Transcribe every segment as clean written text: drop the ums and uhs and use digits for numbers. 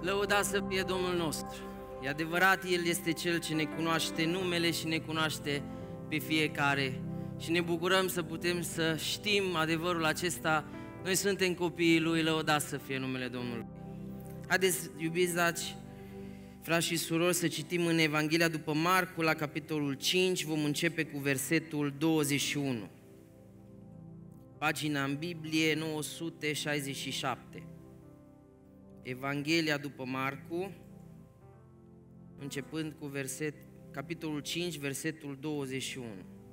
Lăudat să fie Domnul nostru. E adevărat, El este Cel ce ne cunoaște numele și ne cunoaște pe fiecare. Și ne bucurăm să putem să știm adevărul acesta. Noi suntem copiii Lui, lăudat să fie numele Domnului. Haideți, iubiți dați, frați și surori, să citim în Evanghelia după Marcu, la capitolul 5, vom începe cu versetul 21. Pagina în Biblie 967. Evanghelia după Marcu, începând cu capitolul 5, versetul 21.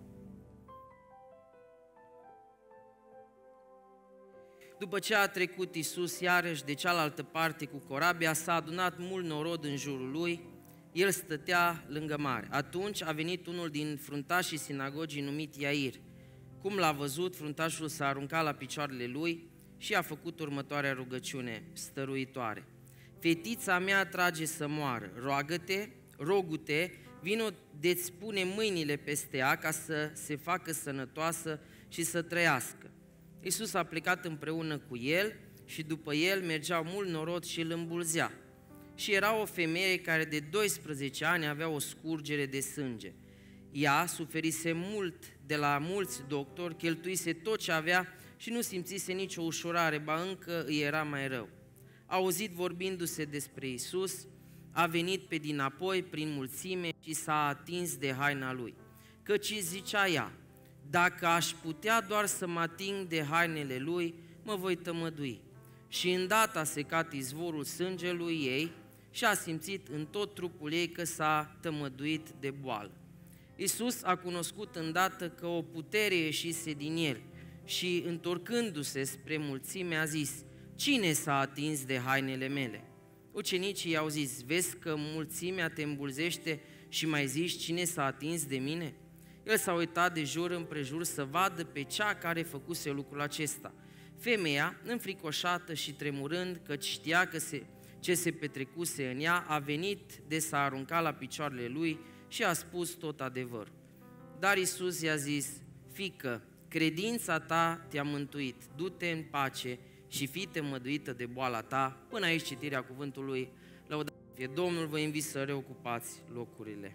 După ce a trecut Iisus iarăși de cealaltă parte cu corabia, s-a adunat mult norod în jurul lui, el stătea lângă mare. Atunci a venit unul din fruntașii sinagogii numit Iair. Cum l-a văzut, fruntașul s-a aruncat la picioarele lui și a făcut următoarea rugăciune stăruitoare. Fetița mea trage să moară, rogu-te, vino de-ți pune mâinile peste ea ca să se facă sănătoasă și să trăiască. Iisus a plecat împreună cu el și după el mergeau mult norod și îl îmbulzea. Și era o femeie care de 12 ani avea o scurgere de sânge. Ea suferise mult de la mulți doctori, cheltuise tot ce avea și nu simțise nicio ușurare, ba încă îi era mai rău. A auzit vorbindu-se despre Iisus, a venit pe dinapoi prin mulțime și s-a atins de haina lui. Căci zicea ea, dacă aș putea doar să mă ating de hainele lui, mă voi tămădui. Și îndată a secat izvorul sângelui ei și a simțit în tot trupul ei că s-a tămăduit de boală. Iisus a cunoscut îndată că o putere ieșise din el și, întorcându-se spre mulțime, a zis, cine s-a atins de hainele mele? Ucenicii i-au zis, vezi că mulțimea te îmbulzește și mai zici, cine s-a atins de mine? El s-a uitat de jur împrejur să vadă pe cea care făcuse lucrul acesta. Femeia, înfricoșată și tremurând, căci știa că ce se petrecuse în ea, a venit de s-a aruncat la picioarele lui și a spus tot adevărul. Dar Iisus i-a zis, fiică, credința ta te-a mântuit, du-te în pace și fii tămăduită de boala ta. Până aici citirea cuvântului, lăudat fie Domnul, vă invit să reocupați locurile.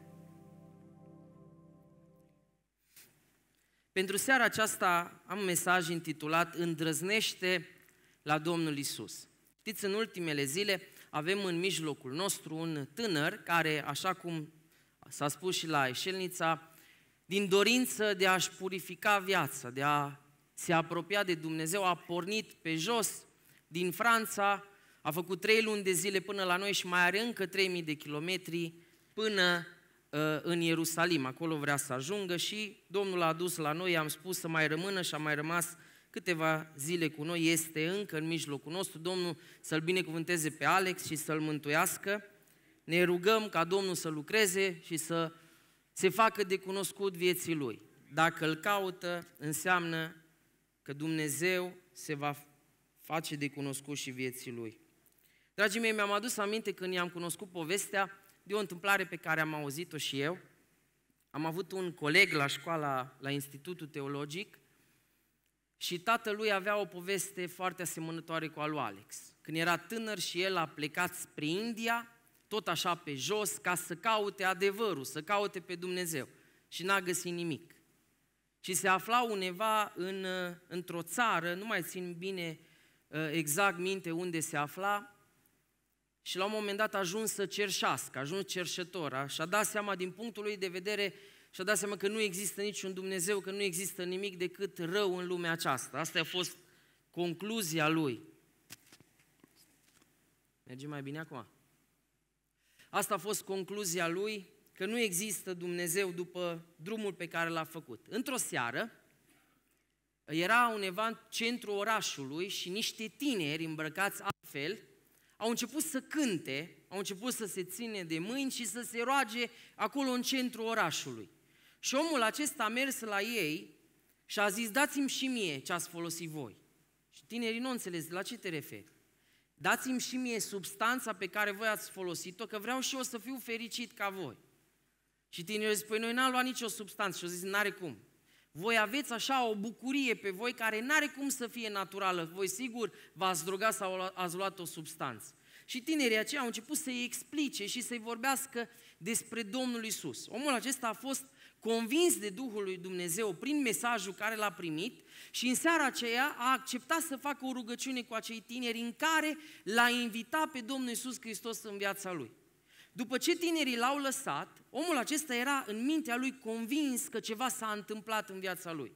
Pentru seara aceasta am un mesaj intitulat Îndrăznește la Domnul Iisus. Știți, în ultimele zile avem în mijlocul nostru un tânăr care, așa cum s-a spus și la Eșelnița, din dorință de a-și purifica viața, de a se apropia de Dumnezeu, a pornit pe jos din Franța, a făcut 3 luni de zile până la noi și mai are încă 3000 de kilometri până în Ierusalim. Acolo vrea să ajungă și Domnul l-a adus la noi, am spus să mai rămână și a mai rămas câteva zile cu noi, este încă în mijlocul nostru. Domnul să-l binecuvânteze pe Alex și să-l mântuiască. Ne rugăm ca Domnul să lucreze și să se facă de cunoscut vieții lui. Dacă îl caută, înseamnă că Dumnezeu se va face de cunoscut și vieții lui. Dragii mei, mi-am adus aminte când i-am cunoscut povestea de o întâmplare pe care am auzit-o și eu. Am avut un coleg la școala, la Institutul Teologic, și tatălui avea o poveste foarte asemănătoare cu a lui Alex. Când era tânăr și el a plecat spre India, tot așa pe jos, ca să caute adevărul, să caute pe Dumnezeu. Și n-a găsit nimic. Și se afla undeva într-o țară, nu mai țin bine exact minte unde se afla, și la un moment dat a ajuns să cerșească, a ajuns cerșetor, și-a dat seama din punctul lui de vedere, și-a dat seama că nu există niciun Dumnezeu, că nu există nimic decât rău în lumea aceasta. Asta a fost concluzia lui. Merge mai bine acum? Asta a fost concluzia lui, că nu există Dumnezeu după drumul pe care l-a făcut. Într-o seară, era undeva în centrul orașului și niște tineri îmbrăcați altfel au început să cânte, au început să se ține de mâini și să se roage acolo în centrul orașului. Și omul acesta a mers la ei și a zis, dați-mi și mie ce ați folosit voi. Și tinerii nu înțeles, la ce te referi? Dați-mi și mie substanța pe care voi ați folosit-o, că vreau și eu să fiu fericit ca voi. Și tinerii au zis, păi noi n-am luat nicio substanță. Și au zis, n-are cum. Voi aveți așa o bucurie pe voi care n-are cum să fie naturală. Voi sigur v-ați drogat sau ați luat o substanță. și tinerii aceia au început să-i explice și să-i vorbească despre Domnul Iisus. Omul acesta a fost convins de Duhul lui Dumnezeu prin mesajul care l-a primit și în seara aceea a acceptat să facă o rugăciune cu acei tineri în care l-a invitat pe Domnul Iisus Hristos în viața lui. După ce tinerii l-au lăsat, omul acesta era în mintea lui convins că ceva s-a întâmplat în viața lui.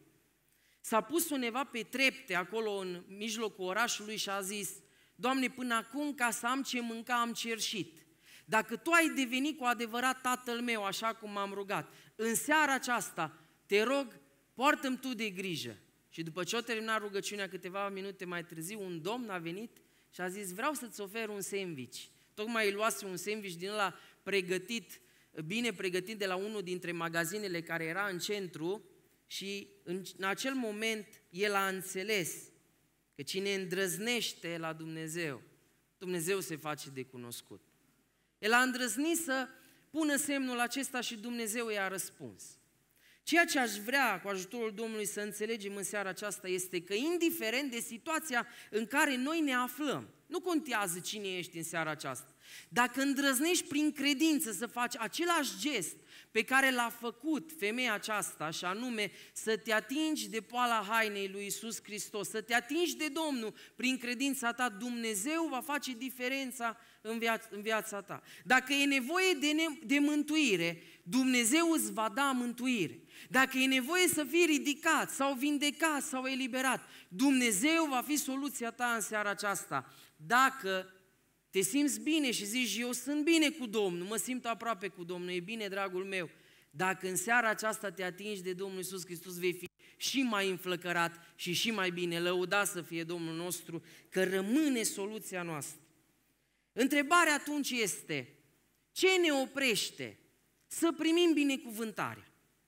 S-a pus undeva pe trepte acolo în mijlocul orașului și a zis: Doamne, până acum ca să am ce mânca am cerșit. Dacă Tu ai devenit cu adevărat Tatăl meu, așa cum m-am rugat, în seara aceasta, te rog, poartă-mi Tu de grijă. Și după ce o terminat rugăciunea, câteva minute mai târziu, un domn a venit și a zis: vreau să-ți ofer un sandwich. Tocmai îi luase un sandwich din ăla pregătit, bine pregătit de la unul dintre magazinele care era în centru și în acel moment el a înțeles că cine îndrăznește la Dumnezeu, Dumnezeu se face de cunoscut. El a îndrăznit să pună semnul acesta și Dumnezeu i-a răspuns. Ceea ce aș vrea cu ajutorul Domnului să înțelegem în seara aceasta este că indiferent de situația în care noi ne aflăm, nu contează cine ești în seara aceasta, dacă îndrăznești prin credință să faci același gest pe care l-a făcut femeia aceasta, și anume să te atingi de poala hainei lui Iisus Hristos, să te atingi de Domnul prin credința ta, Dumnezeu va face diferența în viața ta. Dacă e nevoie de mântuire, Dumnezeu îți va da mântuire. Dacă e nevoie să fii ridicat sau vindecat sau eliberat, Dumnezeu va fi soluția ta în seara aceasta. Dacă te simți bine și zici: eu sunt bine cu Domnul, mă simt aproape cu Domnul, e bine, dragul meu. Dacă în seara aceasta te atingi de Domnul Iisus Hristos, vei fi și mai înflăcărat și mai bine. Lăudat să fie Domnul nostru, că rămâne soluția noastră. Întrebarea atunci este: ce ne oprește să primim binecuvântarea?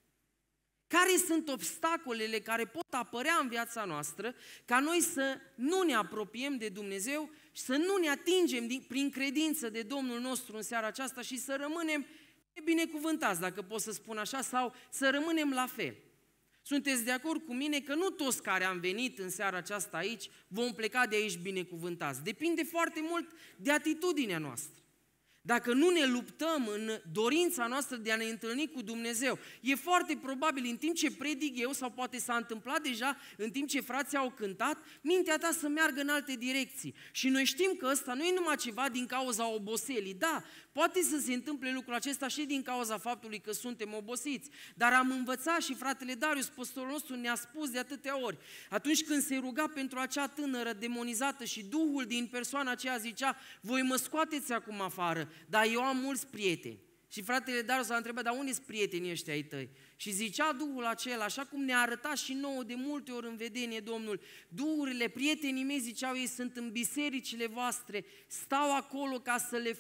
Care sunt obstacolele care pot apărea în viața noastră ca noi să nu ne apropiem de Dumnezeu și să nu ne atingem prin credință de Domnul nostru în seara aceasta și să rămânem binecuvântați, dacă pot să spun așa, sau să rămânem la fel? Sunteți de acord cu mine că nu toți care am venit în seara aceasta aici vom pleca de aici binecuvântați. Depinde foarte mult de atitudinea noastră. Dacă nu ne luptăm în dorința noastră de a ne întâlni cu Dumnezeu, e foarte probabil în timp ce predic eu, sau poate s-a întâmplat deja în timp ce frații au cântat, mintea ta să meargă în alte direcții. Și noi știm că ăsta nu e numai ceva din cauza oboselii. Da, poate să se întâmple lucrul acesta și din cauza faptului că suntem obosiți. Dar am învățat și fratele Darius, păstorul nostru, ne-a spus de atâtea ori, atunci când se ruga pentru acea tânără demonizată și Duhul din persoana aceea zicea: voi mă scoateți acum afară, dar eu am mulți prieteni. Și fratele Darius s-a întrebat: dar unde sunt prietenii ăștia ai tăi? Și zicea Duhul acela, așa cum ne-a arătat și nouă de multe ori în vedenie Domnul, duhurile, prietenii mei, ziceau ei, sunt în bisericile voastre, stau acolo ca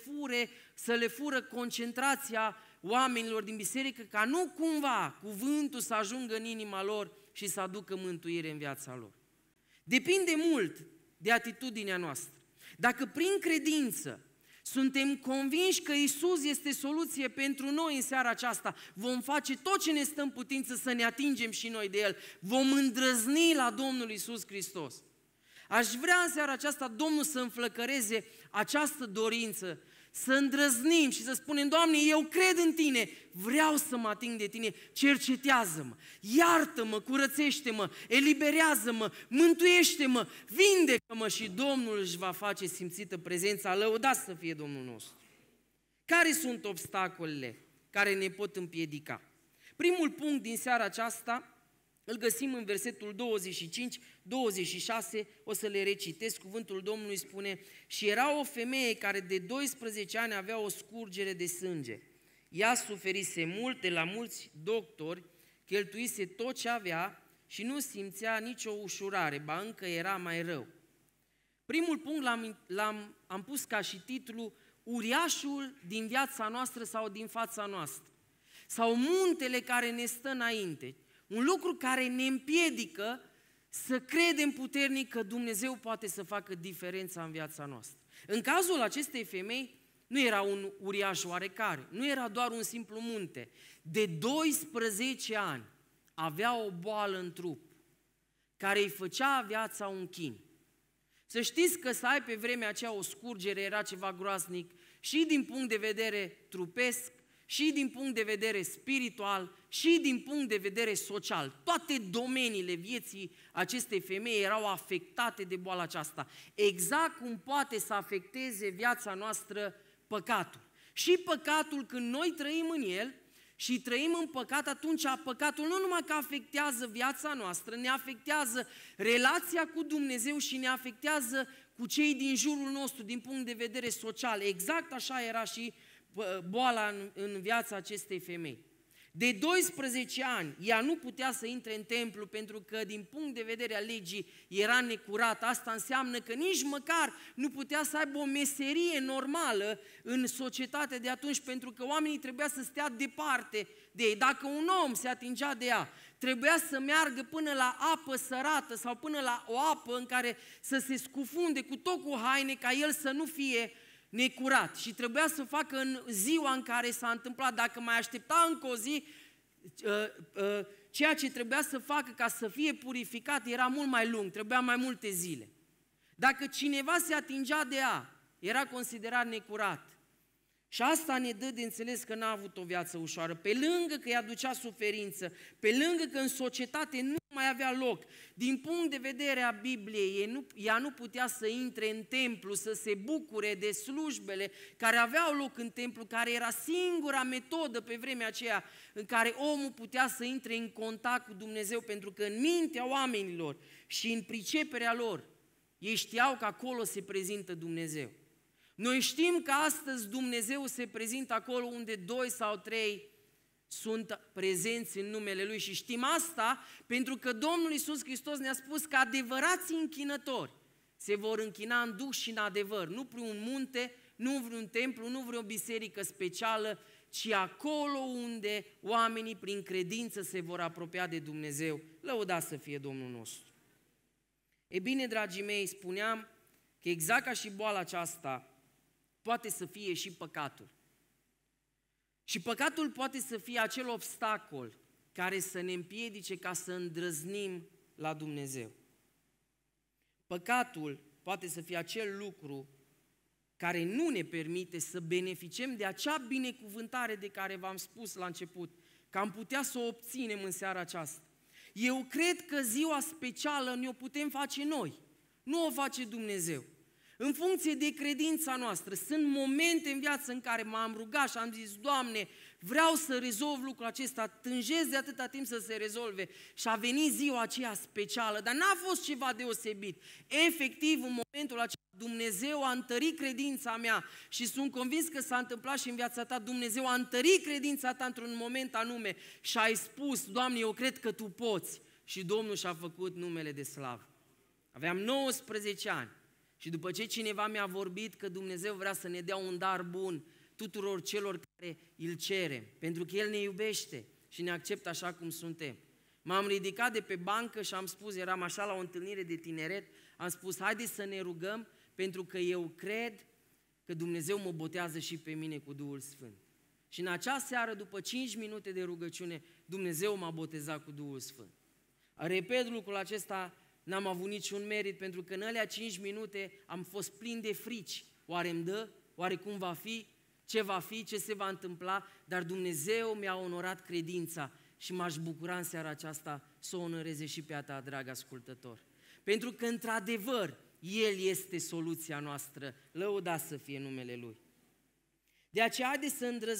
să le fură concentrația oamenilor din biserică, ca nu cumva cuvântul să ajungă în inima lor și să aducă mântuire în viața lor. Depinde mult de atitudinea noastră. Dacă prin credință suntem convinși că Iisus este soluție pentru noi în seara aceasta, vom face tot ce ne stă în putință să ne atingem și noi de El, vom îndrăzni la Domnul Iisus Hristos. Aș vrea în seara aceasta Domnul să înflăcăreze această dorință, să îndrăznim și să spunem: Doamne, eu cred în Tine, vreau să mă ating de Tine, cercetează-mă, iartă-mă, curățește-mă, eliberează-mă, mântuiește-mă, vindecă-mă, și Domnul își va face simțită prezența. Lăudați să fie Domnul nostru. Care sunt obstacolele care ne pot împiedica? Primul punct din seara aceasta îl găsim în versetul 25-26, o să le recitesc. Cuvântul Domnului spune: și era o femeie care de 12 ani avea o scurgere de sânge. Ea suferise mult de la mulți doctori, cheltuise tot ce avea și nu simțea nicio ușurare, ba încă era mai rău. Primul punct am pus ca și titlu: uriașul din viața noastră sau din fața noastră, sau muntele care ne stă înainte. Un lucru care ne împiedică să credem puternic că Dumnezeu poate să facă diferența în viața noastră. În cazul acestei femei nu era un uriaș oarecare, nu era doar un simplu munte. De 12 ani avea o boală în trup care îi făcea viața un chin. Să știți că să ai pe vremea aceea o scurgere era ceva groaznic și din punct de vedere trupesc, și din punct de vedere spiritual, și din punct de vedere social. Toate domeniile vieții acestei femei erau afectate de boala aceasta. Exact cum poate să afecteze viața noastră păcatul. Și păcatul, când noi trăim în el și trăim în păcat, atunci păcatul nu numai că afectează viața noastră, ne afectează relația cu Dumnezeu și ne afectează cu cei din jurul nostru, din punct de vedere social. Exact așa era și boala în viața acestei femei. De 12 ani, ea nu putea să intre în templu pentru că din punct de vedere al legii era necurată. Asta înseamnă că nici măcar nu putea să aibă o meserie normală în societate de atunci, pentru că oamenii trebuia să stea departe de ei. Dacă un om se atingea de ea, trebuia să meargă până la apă sărată sau până la o apă în care să se scufunde cu tot cu haine ca el să nu fie necurat, și trebuia să facă în ziua în care s-a întâmplat. Dacă mai aștepta încă o zi, ceea ce trebuia să facă ca să fie purificat era mult mai lung, trebuia mai multe zile. Dacă cineva se atingea de ea, era considerat necurat. Și asta ne dă de înțeles că n-a avut o viață ușoară. Pe lângă că i-a ducea suferință, pe lângă că în societate nu mai avea loc, din punct de vedere a Bibliei, ea nu putea să intre în templu, să se bucure de slujbele care aveau loc în templu, care era singura metodă pe vremea aceea în care omul putea să intre în contact cu Dumnezeu, pentru că în mintea oamenilor și în priceperea lor, ei știau că acolo se prezintă Dumnezeu. Noi știm că astăzi Dumnezeu se prezintă acolo unde 2 sau 3 sunt prezenți în numele Lui, și știm asta pentru că Domnul Iisus Hristos ne-a spus că adevărații închinători se vor închina în duh și în adevăr, nu prin un munte, nu vreun templu, nu vreo biserică specială, ci acolo unde oamenii prin credință se vor apropia de Dumnezeu. Lăudați să fie Domnul nostru! E bine, dragii mei, spuneam că exact ca și boala aceasta, poate să fie și păcatul. Și păcatul poate să fie acel obstacol care să ne împiedice ca să îndrăznim la Dumnezeu. Păcatul poate să fie acel lucru care nu ne permite să beneficiem de acea binecuvântare de care v-am spus la început, că am putea să o obținem în seara aceasta. Eu cred că ziua specială ne-o putem face noi, nu o face Dumnezeu. În funcție de credința noastră, sunt momente în viață în care m-am rugat și am zis: Doamne, vreau să rezolv lucrul acesta, tânjesc de atâta timp să se rezolve, și a venit ziua aceea specială, dar n-a fost ceva deosebit. Efectiv, în momentul acela Dumnezeu a întărit credința mea și sunt convins că s-a întâmplat și în viața ta. Dumnezeu a întărit credința ta într-un moment anume și ai spus: Doamne, eu cred că Tu poți, și Domnul și-a făcut numele de slavă. Aveam 19 ani. Și după ce cineva mi-a vorbit că Dumnezeu vrea să ne dea un dar bun tuturor celor care îl cerem, pentru că El ne iubește și ne acceptă așa cum suntem, m-am ridicat de pe bancă și am spus, eram așa la o întâlnire de tineret, am spus: haideți să ne rugăm, pentru că eu cred că Dumnezeu mă botează și pe mine cu Duhul Sfânt. Și în acea seară, după 5 minute de rugăciune, Dumnezeu m-a botezat cu Duhul Sfânt. Repet lucrul acesta, n-am avut niciun merit, pentru că în alea 5 minute am fost plin de frici. Oare îmi dă? Oare cum va fi? Ce va fi? Ce se va întâmpla? Dar Dumnezeu mi-a onorat credința și m-aș bucura în seara aceasta să o onoreze și pe a ta, drag ascultător. Pentru că, într-adevăr, El este soluția noastră. Lăudați să fie numele Lui. De aceea, haideți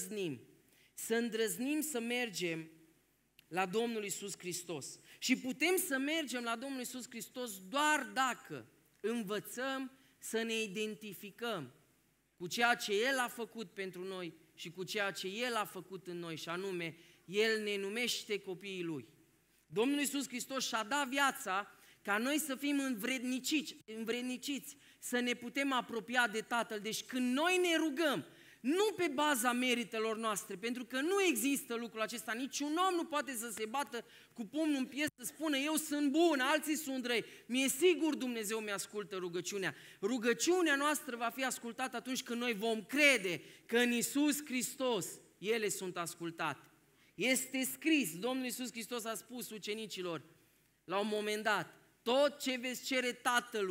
să îndrăznim să mergem la Domnul Iisus Hristos. Și putem să mergem la Domnul Iisus Hristos doar dacă învățăm să ne identificăm cu ceea ce El a făcut pentru noi și cu ceea ce El a făcut în noi, și anume, El ne numește copiii Lui. Domnul Iisus Hristos și-a dat viața ca noi să fim învredniciți, să ne putem apropia de Tatăl. Deci când noi ne rugăm, nu pe baza meritelor noastre, pentru că nu există lucrul acesta, niciun om nu poate să se bată cu pumnul în piept să spună: eu sunt bun, alții sunt răi. Mie sigur Dumnezeu mi-ascultă rugăciunea. Rugăciunea noastră va fi ascultată atunci când noi vom crede că în Iisus Hristos ele sunt ascultate. Este scris, Domnul Iisus Hristos a spus ucenicilor la un moment dat: tot ce veți cere Tatălui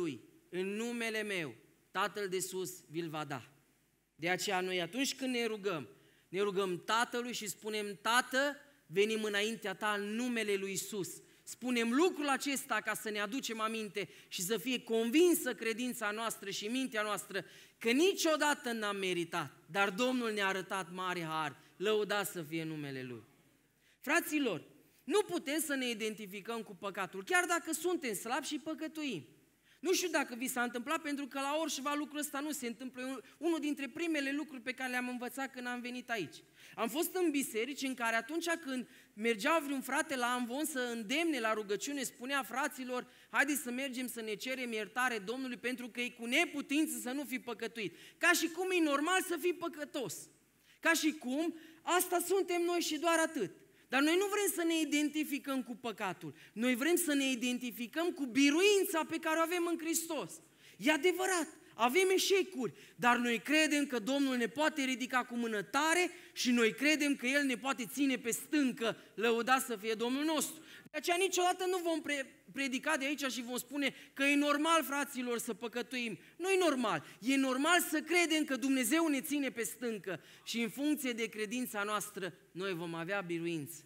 în numele meu, Tatăl de sus vi-l va da. De aceea noi atunci când ne rugăm Tatălui și spunem, Tată, venim înaintea ta în numele lui Iisus. Spunem lucrul acesta ca să ne aducem aminte și să fie convinsă credința noastră și mintea noastră că niciodată n-am meritat, dar Domnul ne-a arătat mare har, lăudat să fie numele Lui. Fraților, nu putem să ne identificăm cu păcatul, chiar dacă suntem slabi și păcătuim. Nu știu dacă vi s-a întâmplat, pentru că la Orșova lucrul ăsta nu se întâmplă. Unul dintre primele lucruri pe care le-am învățat când am venit aici. Am fost în biserici în care atunci când mergea vreun frate la amvon să îndemne la rugăciune, spunea fraților, haideți să mergem să ne cerem iertare Domnului pentru că e cu neputință să nu fi păcătuit. Ca și cum e normal să fii păcătos. Ca și cum asta suntem noi și doar atât. Dar noi nu vrem să ne identificăm cu păcatul. Noi vrem să ne identificăm cu biruința pe care o avem în Hristos. E adevărat, avem eșecuri, dar noi credem că Domnul ne poate ridica cu mână tare și noi credem că El ne poate ține pe stâncă, lăudat să fie Domnul nostru. De aceea niciodată nu vom predica de aici și vom spune că e normal, fraților, să păcătuim. Nu e normal. E normal să credem că Dumnezeu ne ține pe stâncă și în funcție de credința noastră noi vom avea biruință.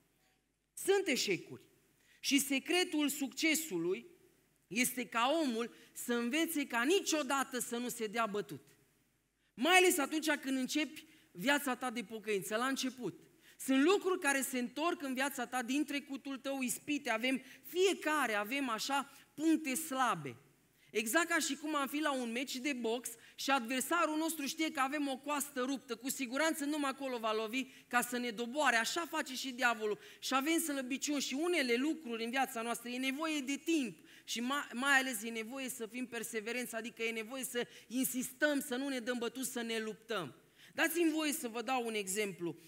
Sunt eșecuri și secretul succesului este ca omul să învețe ca niciodată să nu se dea bătut. Mai ales atunci când începi viața ta de pocăință, la început. Sunt lucruri care se întorc în viața ta din trecutul tău, ispite, fiecare avem așa puncte slabe. Exact ca și cum am fi la un meci de box și adversarul nostru știe că avem o coastă ruptă, cu siguranță numai acolo va lovi ca să ne doboare, așa face și diavolul și avem slăbiciuni și unele lucruri în viața noastră, e nevoie de timp și mai ales e nevoie să fim perseverenți, adică e nevoie să insistăm, să nu ne dăm bătuți, să ne luptăm. Dați-mi voie să vă dau un exemplu.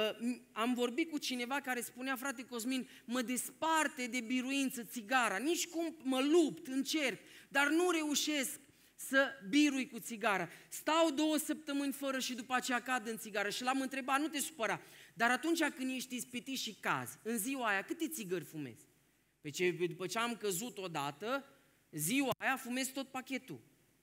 Am vorbit cu cineva care spunea, frate Cosmin, mă desparte de biruință țigara, nici cum mă lupt, încerc, dar nu reușesc să birui cu țigara. Stau 2 săptămâni fără și după aceea cad în țigară și l-am întrebat, nu te supăra, dar atunci când ești ispitit și cazi, în ziua aia câte țigări fumezi? După ce am căzut odată, ziua aia fumez tot pachetul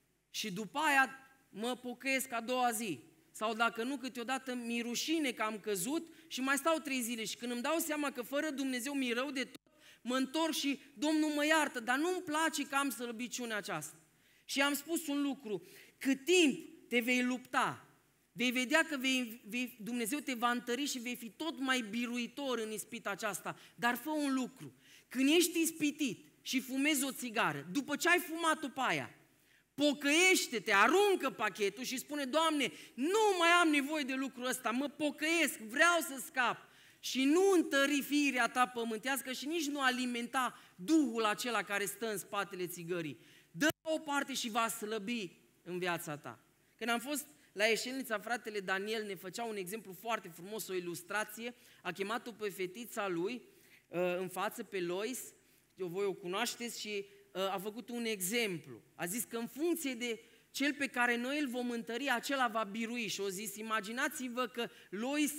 și după aia mă pocăiesc a doua zi. Sau dacă nu, câteodată mi-e rușine că am căzut și mai stau 3 zile și când îmi dau seama că fără Dumnezeu mi-e rău de tot, mă întorc și Domnul mă iartă, dar nu-mi place că am slăbiciunea aceasta. Și am spus un lucru, cât timp te vei lupta, vei vedea că Dumnezeu te va întări și vei fi tot mai biruitor în ispita aceasta, dar fă un lucru, când ești ispitit și fumezi o țigară, după ce ai fumat-o pe aia, pocăiește-te, aruncă pachetul și spune, Doamne, nu mai am nevoie de lucrul ăsta, mă pocăiesc, vreau să scap. Și nu întări firea ta pământească și nici nu alimenta duhul acela care stă în spatele țigării. Dă o parte și va slăbi în viața ta. Când am fost la Eșelnița, fratele Daniel ne făcea un exemplu foarte frumos, o ilustrație, a chemat-o pe fetița lui în față, pe Lois, voi o cunoașteți și a făcut un exemplu. A zis că în funcție de cel pe care noi îl vom întări, acela va birui. Și a zis, imaginați-vă că Lois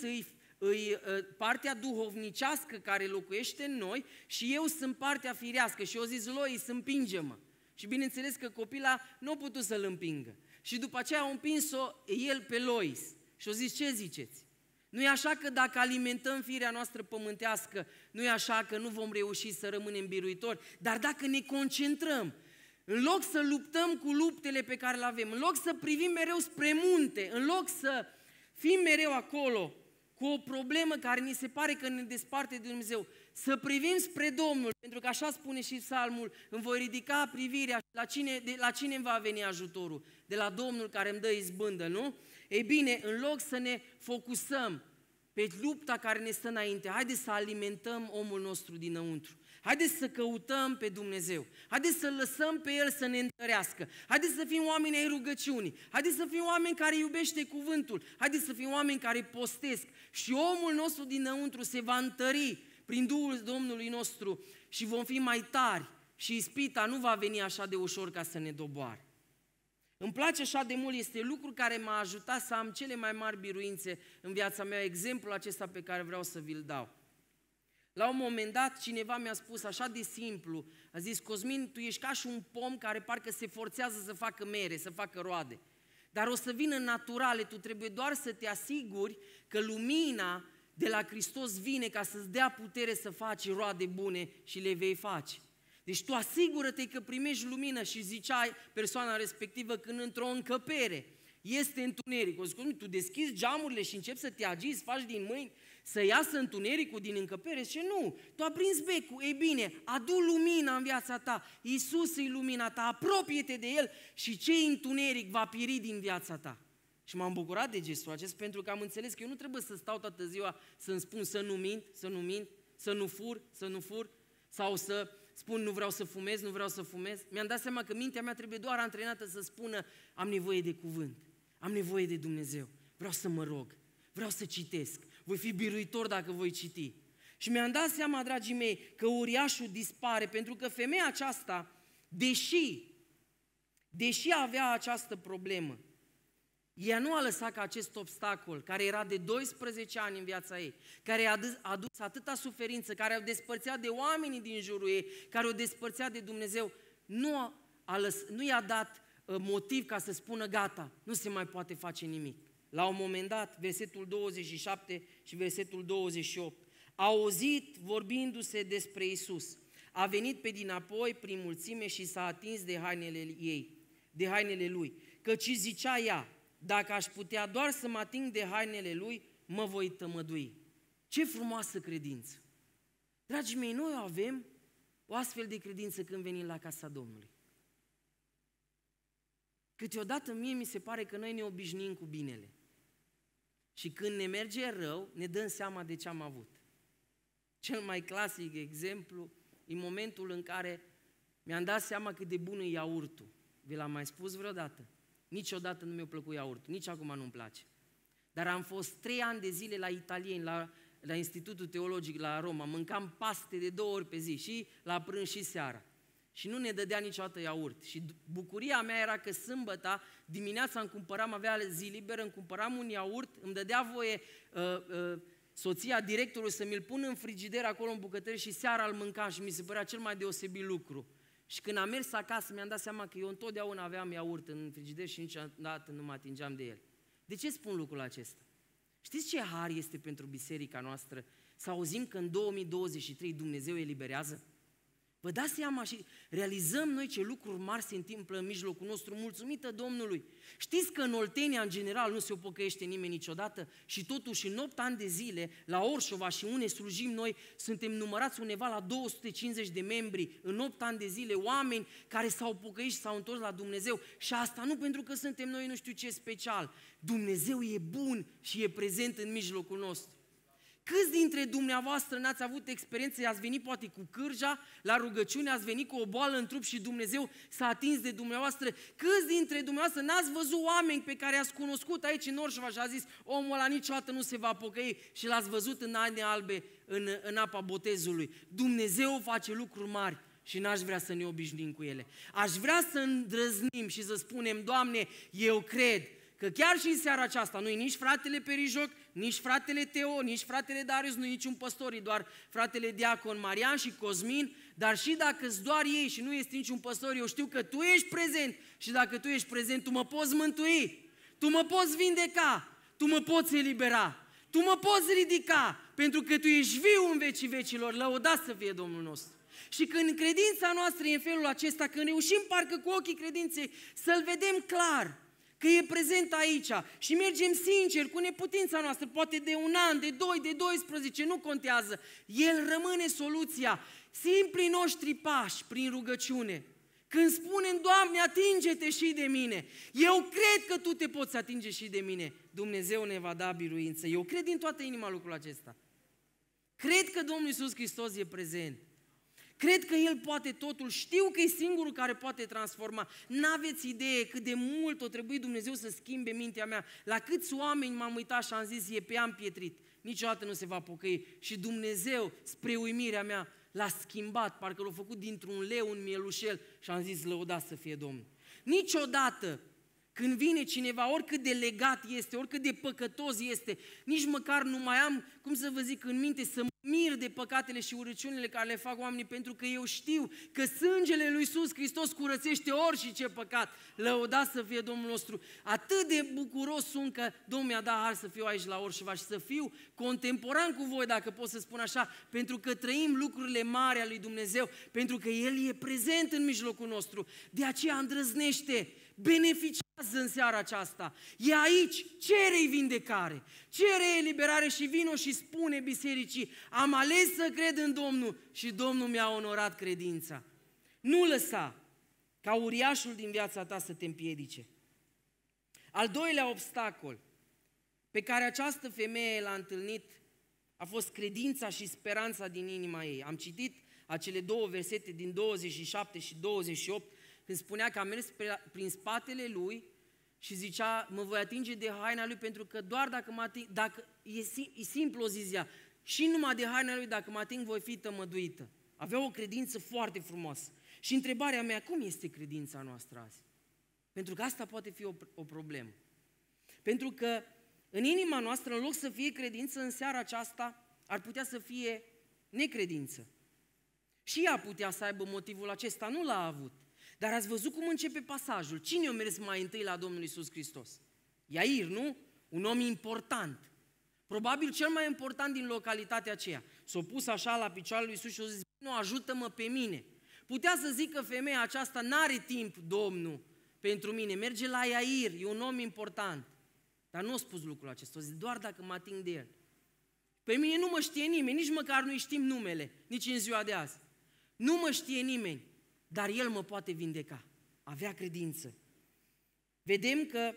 îi partea duhovnicească care locuiește în noi și eu sunt partea firească. Și a zis, Lois, împinge-mă. Și bineînțeles că copila nu a putut să-l împingă. Și după aceea a împins-o el pe Lois. Și a zis, ce ziceți? Nu e așa că dacă alimentăm firea noastră pământească, nu e așa că nu vom reuși să rămânem biruitori, dar dacă ne concentrăm, în loc să luptăm cu luptele pe care le avem, în loc să privim mereu spre munte, în loc să fim mereu acolo cu o problemă care ni se pare că ne desparte de Dumnezeu, să privim spre Domnul, pentru că așa spune și Psalmul, îmi voi ridica privirea, la cine îmi va veni ajutorul? De la Domnul care îmi dă izbândă, nu? Ei bine, în loc să ne focusăm pe lupta care ne stă înainte, haideți să alimentăm omul nostru dinăuntru. Haideți să căutăm pe Dumnezeu. Haideți să lăsăm pe El să ne întărească. Haideți să fim oameni ai rugăciunii. Haideți să fim oameni care iubește cuvântul. Haideți să fim oameni care postesc. Și omul nostru dinăuntru se va întări prin Duhul Domnului nostru și vom fi mai tari și ispita nu va veni așa de ușor ca să ne doboare. Îmi place așa de mult, este lucru care m-a ajutat să am cele mai mari biruințe în viața mea, exemplul acesta pe care vreau să vi-l dau. La un moment dat, cineva mi-a spus așa de simplu, a zis: Cosmin, tu ești ca și un pom care parcă se forțează să facă mere, să facă roade. Dar o să vină naturale, tu trebuie doar să te asiguri că lumina de la Hristos vine ca să-ți dea putere să faci roade bune și le vei face. Deci tu asigură-te că primești lumină. Și zicea persoana respectivă: când într-o încăpere este întuneric, o zic: tu deschizi geamurile și începi să te agiți, faci din mâini să iasă întunericul din încăpere? Și nu, tu aprinzi becul. Ei bine, adu lumina în viața ta, Iisus e lumina ta, apropie-te de El și ce întuneric va pieri din viața ta. Și m-am bucurat de gestul acesta, pentru că am înțeles că eu nu trebuie să stau toată ziua să-mi spun să nu mint, să nu fur, sau să spun nu vreau să fumez. Mi-am dat seama că mintea mea trebuie doar antrenată să spună: am nevoie de cuvânt, am nevoie de Dumnezeu, vreau să mă rog, vreau să citesc, voi fi biruitor dacă voi citi. Și mi-am dat seama, dragii mei, că uriașul dispare, pentru că femeia aceasta, deși avea această problemă, ea nu a lăsat ca acest obstacol, care era de 12 ani în viața ei, care a adus atâta suferință, care o despărțea de oamenii din jurul ei, care o despărțea de Dumnezeu, nu i-a dat motiv ca să spună: gata, nu se mai poate face nimic. La un moment dat, versetul 27 și versetul 28, a auzit vorbindu-se despre Iisus, a venit pe dinapoi prin mulțime și s-a atins de hainele lui, căci zicea ea: dacă aș putea doar să mă ating de hainele lui, mă voi tămădui. Ce frumoasă credință! Dragii mei, noi avem o astfel de credință când venim la casa Domnului. Câteodată mie mi se pare că noi ne obișnuim cu binele. Și când ne merge rău, ne dăm seama de ce am avut. Cel mai clasic exemplu e momentul în care mi-am dat seama cât de bun e iaurtul. Vi l-am mai spus vreodată? Niciodată nu mi-a plăcut iaurtul, nici acum nu-mi place. Dar am fost 3 ani de zile la italieni, la Institutul Teologic la Roma, mâncam paste de 2 ori pe zi, și la prânz și seara. Și nu ne dădea niciodată iaurt. Și bucuria mea era că sâmbătă dimineața avea zi liberă, îmi cumpăram un iaurt, îmi dădea voie soția directorului să mi-l pun în frigider acolo în bucătărie și seara îl mâncam și mi se părea cel mai deosebit lucru. Și când am mers acasă mi-am dat seama că eu întotdeauna aveam iaurt în frigider și niciodată nu mă atingeam de el. De ce spun lucrul acesta? Știți ce har este pentru biserica noastră să auzim că în 2023 Dumnezeu eliberează? Vă dați seama și realizăm noi ce lucruri mari se întâmplă în mijlocul nostru, mulțumită Domnului. Știți că în Oltenia, în general, nu se opăcăiește nimeni niciodată și totuși în 8 ani de zile, la Orșova și unde slujim noi, suntem numărați undeva la 250 de membri în 8 ani de zile, oameni care s-au pocăit și s-au întors la Dumnezeu. Și asta nu pentru că suntem noi nu știu ce special. Dumnezeu e bun și e prezent în mijlocul nostru. Câți dintre dumneavoastră n-ați avut experiențe, ați venit poate cu cârja la rugăciune, ați venit cu o boală în trup și Dumnezeu s-a atins de dumneavoastră? Câți dintre dumneavoastră n-ați văzut oameni pe care i-ați cunoscut aici în Orșova și a zis: omul ăla niciodată nu se va pocăi, și l-ați văzut în haine albe în apa botezului? Dumnezeu face lucruri mari și n-aș vrea să ne obișnuim cu ele. Aș vrea să îndrăznim și să spunem: Doamne, eu cred că chiar și în seara aceasta nu-i nici fratele Perijoc, nici fratele Teo, nici fratele Darius, nu-i niciun păstor, e doar fratele Diacon Marian și Cosmin, dar și dacă-s doar ei și nu este niciun păstor, eu știu că Tu ești prezent și dacă Tu ești prezent, Tu mă poți mântui, Tu mă poți vindeca, Tu mă poți elibera, Tu mă poți ridica, pentru că Tu ești viu în vecii vecilor, lăudat să fie Domnul nostru. Și când credința noastră e în felul acesta, când reușim parcă cu ochii credinței să-L vedem clar, că e prezent aici și mergem sincer, cu neputința noastră, poate de 1 an, de 2, de 12, nu contează. El rămâne soluția. Simplii noștri pași prin rugăciune. Când spunem: Doamne, atinge-te și de mine, eu cred că Tu te poți atinge și de mine, Dumnezeu ne va da biruință. Eu cred din toată inima lucrul acesta. Cred că Domnul Iisus Hristos e prezent. Cred că El poate totul, știu că e singurul care poate transforma. N-aveți idee cât de mult o trebuie Dumnezeu să schimbe mintea mea. La câți oameni m-am uitat și am zis: e pe ea împietrit, niciodată nu se va pocăi. Și Dumnezeu, spre uimirea mea, l-a schimbat, parcă l-a făcut dintr-un leu un mielușel și am zis: lăudat să fie Domnul. Niciodată când vine cineva, oricât de legat este, oricât de păcătos este, nici măcar nu mai am, cum să vă zic, în minte să mă mir de păcatele și urăciunile care le fac oamenii, pentru că eu știu că sângele lui Iisus Hristos curățește orice păcat. Lăudați să fie Domnul nostru. Atât de bucuros sunt că Domnul mi-a dat har să fiu aici la Orșova și să fiu contemporan cu voi, dacă pot să spun așa, pentru că trăim lucrurile mari ale lui Dumnezeu, pentru că El e prezent în mijlocul nostru. De aceea îndrăznește, beneficiază în seara aceasta. E aici, cere-i vindecare, cere eliberare și vino și spune bisericii: am ales să cred în Domnul și Domnul mi-a onorat credința. Nu lăsa ca uriașul din viața ta să te împiedice. Al doilea obstacol pe care această femeie l-a întâlnit a fost credința și speranța din inima ei. Am citit acele două versete din 27 și 28, când spunea că a mers prin spatele lui și zicea: mă voi atinge de haina lui, pentru că doar dacă mă ating, dacă e simplu, o zicea, și numai de haina lui, dacă mă ating, voi fi tămăduită. Avea o credință foarte frumoasă. Și întrebarea mea: cum este credința noastră azi? Pentru că asta poate fi o problemă. Pentru că în inima noastră, în loc să fie credință, în seara aceasta ar putea să fie necredință. Și ea putea să aibă motivul acesta, nu l-a avut. Dar ați văzut cum începe pasajul? Cine a mers mai întâi la Domnul Iisus Hristos? Iair, nu? Un om important. Probabil cel mai important din localitatea aceea. S-a pus așa la picioarele lui Iisus și a zis: nu, ajută-mă pe mine. Putea să zică femeia aceasta: n-are timp Domnul pentru mine, merge la Iair, e un om important. Dar nu a spus lucrul acesta, a zis: doar dacă mă ating de el. Pe mine nu mă știe nimeni, nici măcar nu-i știm numele, nici în ziua de azi. Nu mă știe nimeni, dar el mă poate vindeca. Avea credință. Vedem că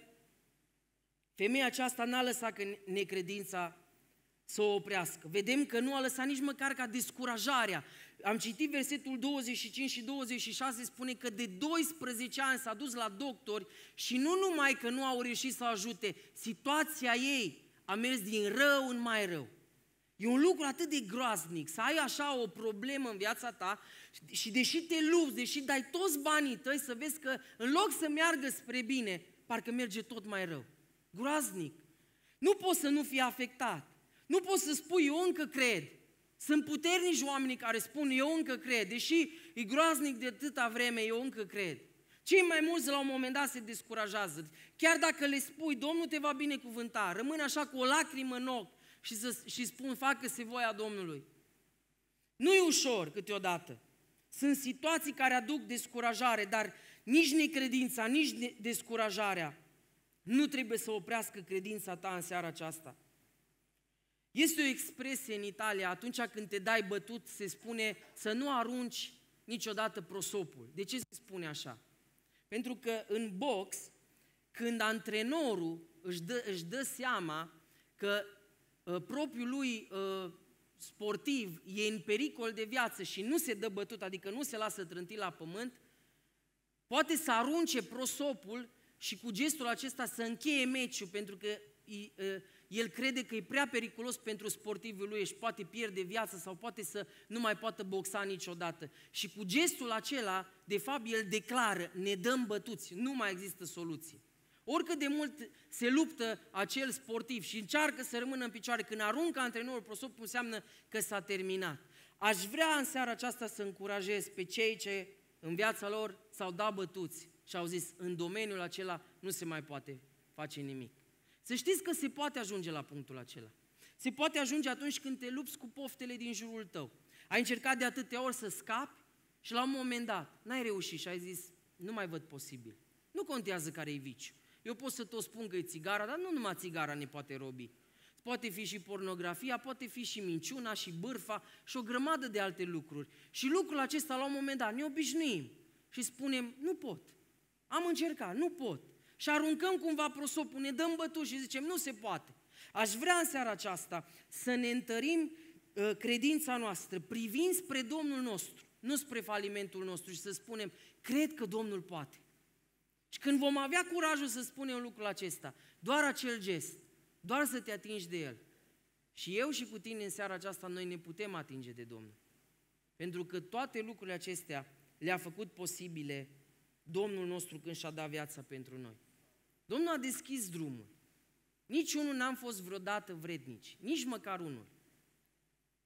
femeia aceasta n-a lăsat necredința să o oprească. Vedem că nu a lăsat nici măcar ca descurajarea. Am citit versetul 25 și 26, spune că de 12 ani s-a dus la doctori și nu numai că nu au reușit să o ajute, situația ei a mers din rău în mai rău. E un lucru atât de groaznic să ai așa o problemă în viața ta și deși te lupți, deși dai toți banii tăi, să vezi că în loc să meargă spre bine, parcă merge tot mai rău. Groaznic. Nu poți să nu fii afectat. Nu poți să spui: eu încă cred. Sunt puternici oamenii care spun: eu încă cred, deși e groaznic de atâta vreme, eu încă cred. Cei mai mulți la un moment dat se descurajează. Chiar dacă le spui: Domnul te va binecuvânta, rămân așa cu o lacrimă în ochi și spun: facă-se voia Domnului. Nu e ușor câteodată. Sunt situații care aduc descurajare, dar nici necredința, nici descurajarea nu trebuie să oprească credința ta în seara aceasta. Este o expresie în Italia: atunci când te dai bătut, se spune să nu arunci niciodată prosopul. De ce se spune așa? Pentru că în box, când antrenorul își dă seama că propriul lui sportiv e în pericol de viață și nu se dă bătut, adică nu se lasă trântit la pământ, poate să arunce prosopul și cu gestul acesta să încheie meciul, pentru că el crede că e prea periculos pentru sportivul lui și poate pierde viața sau poate să nu mai poată boxa niciodată. Și cu gestul acela, de fapt, el declară: ne dăm bătuți, nu mai există soluție. Oricât de mult se luptă acel sportiv și încearcă să rămână în picioare, când aruncă antrenorul prosopul, înseamnă că s-a terminat. Aș vrea în seara aceasta să încurajez pe cei ce în viața lor s-au dat bătuți și au zis: în domeniul acela nu se mai poate face nimic. Să știți că se poate ajunge la punctul acela. Se poate ajunge atunci când te lupți cu poftele din jurul tău. Ai încercat de atâtea ori să scapi și la un moment dat n-ai reușit și ai zis: nu mai văd posibil. Nu contează care-i viciu. Eu pot să tot spun că e țigara, dar nu numai țigara ne poate robi. Poate fi și pornografia, poate fi și minciuna, și bârfa și o grămadă de alte lucruri. Și lucrul acesta, la un moment dat, ne obișnuim și spunem: nu pot. Am încercat, nu pot. Și aruncăm cumva prosopul, ne dăm bătuți și zicem: nu se poate. Aș vrea în seara aceasta să ne întărim credința noastră, privind spre Domnul nostru, nu spre falimentul nostru, și să spunem: cred că Domnul poate. Și când vom avea curajul să spunem lucrul acesta, doar acel gest, doar să te atingi de el. Și eu și cu tine în seara aceasta noi ne putem atinge de Domnul. Pentru că toate lucrurile acestea le-a făcut posibile Domnul nostru când și-a dat viața pentru noi. Domnul a deschis drumul. Nici unul n-am fost vreodată vrednici, nici măcar unul.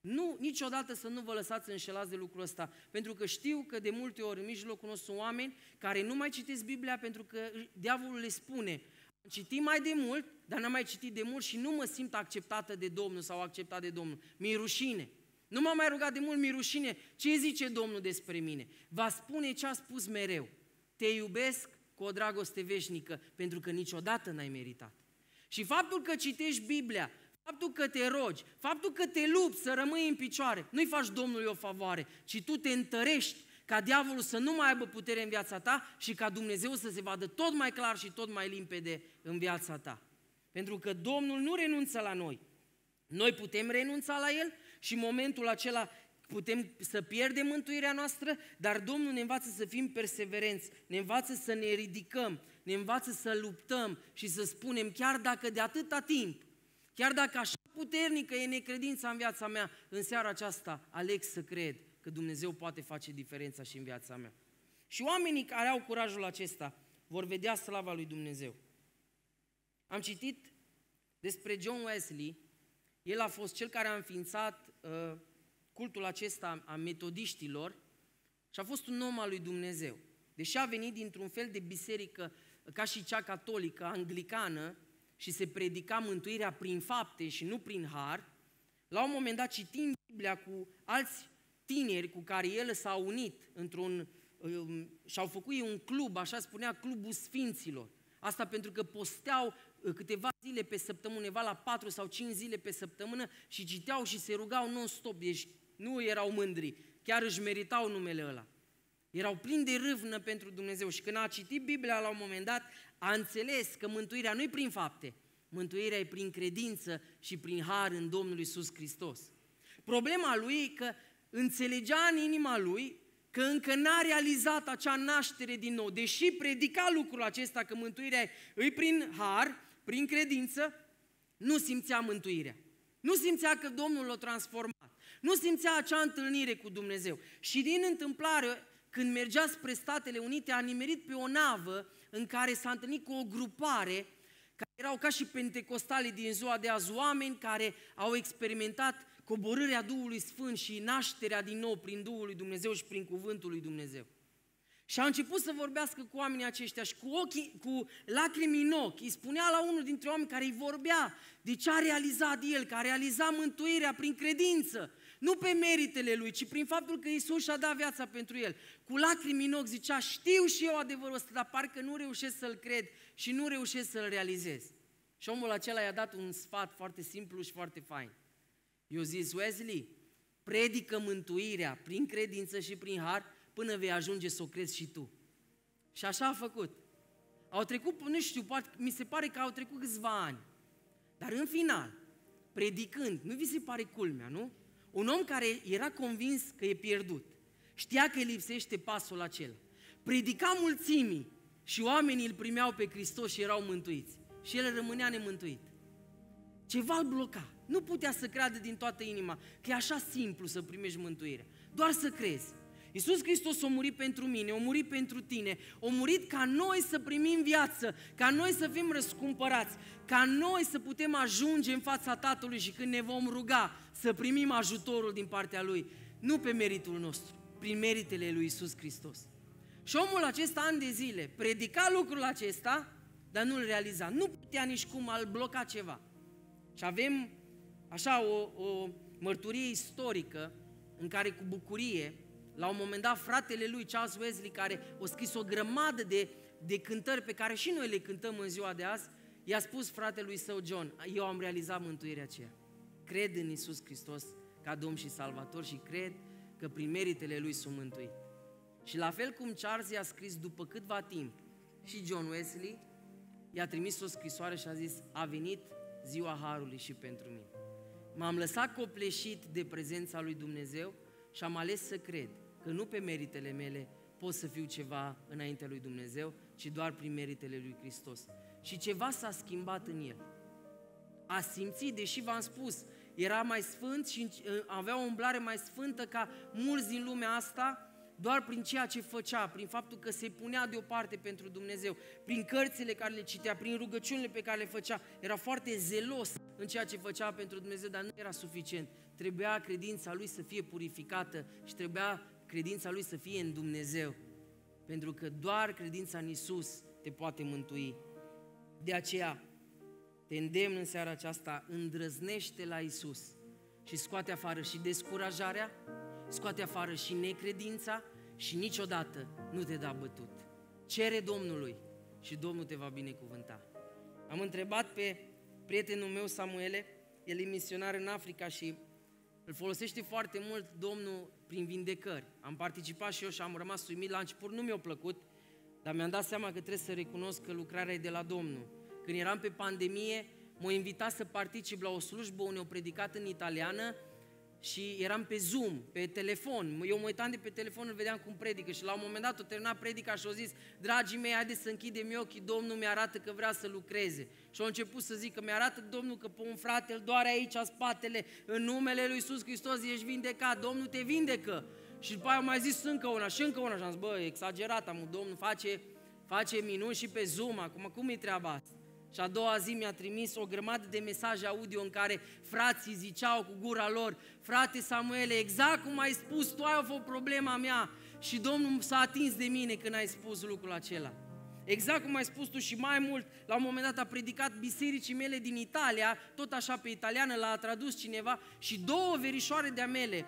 Nu, niciodată să nu vă lăsați înșelați de lucrul ăsta, pentru că știu că de multe ori în mijlocul nostru sunt oameni care nu mai citesc Biblia pentru că diavolul le spune: am citit mai de mult, dar n-am mai citit de mult și nu mă simt acceptată de Domnul sau acceptat de Domnul. Mi-e rușine. Nu m-am mai rugat de mult, mi-e rușine. Ce zice Domnul despre mine? Va spune ce a spus mereu: te iubesc cu o dragoste veșnică, pentru că niciodată n-ai meritat. Și faptul că citești Biblia, faptul că te rogi, faptul că te lupți să rămâi în picioare, nu-i faci Domnului o favoare, ci tu te întărești ca diavolul să nu mai aibă putere în viața ta și ca Dumnezeu să se vadă tot mai clar și tot mai limpede în viața ta. Pentru că Domnul nu renunță la noi. Noi putem renunța la El și în momentul acela putem să pierdem mântuirea noastră, dar Domnul ne învață să fim perseverenți, ne învață să ne ridicăm, ne învață să luptăm și să spunem: chiar dacă de atâta timp, chiar dacă așa puternică e necredința în viața mea, în seara aceasta aleg să cred că Dumnezeu poate face diferența și în viața mea. Și oamenii care au curajul acesta vor vedea slava lui Dumnezeu. Am citit despre John Wesley. El a fost cel care a înființat cultul acesta a metodiștilor și a fost un om al lui Dumnezeu. Deși a venit dintr-un fel de biserică ca și cea catolică, anglicană, și se predica mântuirea prin fapte și nu prin har, la un moment dat, citind Biblia cu alți tineri cu care el s-a unit și-au făcut ei un club, așa spunea, Clubul Sfinților. Asta pentru că posteau câteva zile pe săptămână, undeva la 4 sau 5 zile pe săptămână și citeau și se rugau non-stop, deci nu erau mândri, chiar își meritau numele ăla. Erau plini de râvnă pentru Dumnezeu și când a citit Biblia la un moment dat, a înțeles că mântuirea nu e prin fapte, mântuirea e prin credință și prin har în Domnul Iisus Hristos. Problema lui e că înțelegea în inima lui că încă n-a realizat acea naștere din nou. Deși predica lucrul acesta că mântuirea e prin har, prin credință, nu simțea mântuirea. Nu simțea că Domnul l-a transformat. Nu simțea acea întâlnire cu Dumnezeu. Și din întâmplare, când mergea spre Statele Unite, a nimerit pe o navă în care s-a întâlnit cu o grupare care erau ca și pentecostalii din ziua de azi, oameni care au experimentat coborârea Duhului Sfânt și nașterea din nou prin Duhul lui Dumnezeu și prin cuvântul lui Dumnezeu. Și a început să vorbească cu oamenii aceștia și cu lacrimi în ochi îi spunea la unul dintre oameni care îi vorbea de ce a realizat el, că a realizat mântuirea prin credință, nu pe meritele lui, ci prin faptul că Iisus și-a dat viața pentru el. Cu lacrimi în ochi zicea: știu și eu adevărul ăsta, dar parcă nu reușesc să-l cred și nu reușesc să-l realizez. Și omul acela i-a dat un sfat foarte simplu și foarte fain. Eu zis: Wesley, predică mântuirea prin credință și prin har până vei ajunge să o crezi și tu. Și așa a făcut. Au trecut, nu știu, mi se pare că au trecut câțiva ani. Dar în final, predicând, nu vi se pare culmea, nu? Un om care era convins că e pierdut, știa că îi lipsește pasul acela, predica mulțimii și oamenii îl primeau pe Hristos și erau mântuiți. Și el rămânea nemântuit. Ceva îl bloca. Nu putea să creadă din toată inima că e așa simplu să primești mântuirea. Doar să crezi. Iisus Hristos a murit pentru mine, a murit pentru tine, a murit ca noi să primim viață, ca noi să fim răscumpărați, ca noi să putem ajunge în fața Tatălui și când ne vom ruga să primim ajutorul din partea Lui, nu pe meritul nostru, prin meritele lui Iisus Hristos. Și omul acesta, ani de zile, predica lucrul acesta, dar nu-l realiza. Nu putea nici cum a-l bloca ceva. Și avem așa o mărturie istorică în care cu bucurie, la un moment dat, fratele lui, Charles Wesley, care a scris o grămadă de cântări pe care și noi le cântăm în ziua de azi, i-a spus fratelui său John: eu am realizat mântuirea aceea. Cred în Iisus Hristos ca Domn și Salvator și cred că prin meritele Lui sunt mântuit. Și la fel cum Charles i-a scris după câtva timp și John Wesley, i-a trimis o scrisoare și a zis: a venit ziua Harului și pentru mine. M-am lăsat copleșit de prezența lui Dumnezeu și am ales să cred că nu pe meritele mele pot să fiu ceva înaintea lui Dumnezeu, ci doar prin meritele lui Hristos. Și ceva s-a schimbat în el. A simțit, deși v-am spus, era mai sfânt și avea o umblare mai sfântă ca mulți din lumea asta, doar prin ceea ce făcea, prin faptul că se punea deoparte pentru Dumnezeu, prin cărțile care le citea, prin rugăciunile pe care le făcea, era foarte zelos în ceea ce făcea pentru Dumnezeu, dar nu era suficient. Trebuia credința lui să fie purificată și trebuia credința lui să fie în Dumnezeu. Pentru că doar credința în Iisus te poate mântui. De aceea, te îndemn în seara aceasta, îndrăznește la Iisus și scoate afară și descurajarea, scoate afară și necredința și niciodată nu te da bătut. Cere Domnului și Domnul te va binecuvânta. Am întrebat pe prietenul meu Samuele, el e misionar în Africa și îl folosește foarte mult Domnul prin vindecări. Am participat și eu și am rămas uimit, la început nu mi-a plăcut, dar mi-am dat seama că trebuie să recunosc că lucrarea e de la Domnul. Când eram pe pandemie, m-a invitat să particip la o slujbă unde au predicat în italiană și eram pe Zoom, pe telefon. Eu mă uitam de pe telefon, îl vedeam cum predică și la un moment dat a terminat predica și a zis: dragii mei, haideți să închidem ochii, Domnul mi-arată că vrea să lucreze. Și a început să zic că mi-arată Domnul că pe un frate îl doare aici spatele, în numele lui Iisus Hristos ești vindecat, Domnul te vindecă. Și după aia au mai zis încă una și încă una și am zis: bă, exagerat, Domnul face minuni și pe Zoom, acum cum e treaba asta? Și a doua zi mi-a trimis o grămadă de mesaje audio în care frații ziceau cu gura lor: frate Samuele, exact cum ai spus tu, aia a fost problema mea și Domnul s-a atins de mine când ai spus lucrul acela. Exact cum ai spus tu. Și mai mult, la un moment dat a predicat bisericii mele din Italia, tot așa pe italiană, l-a tradus cineva și două verișoare de-a mele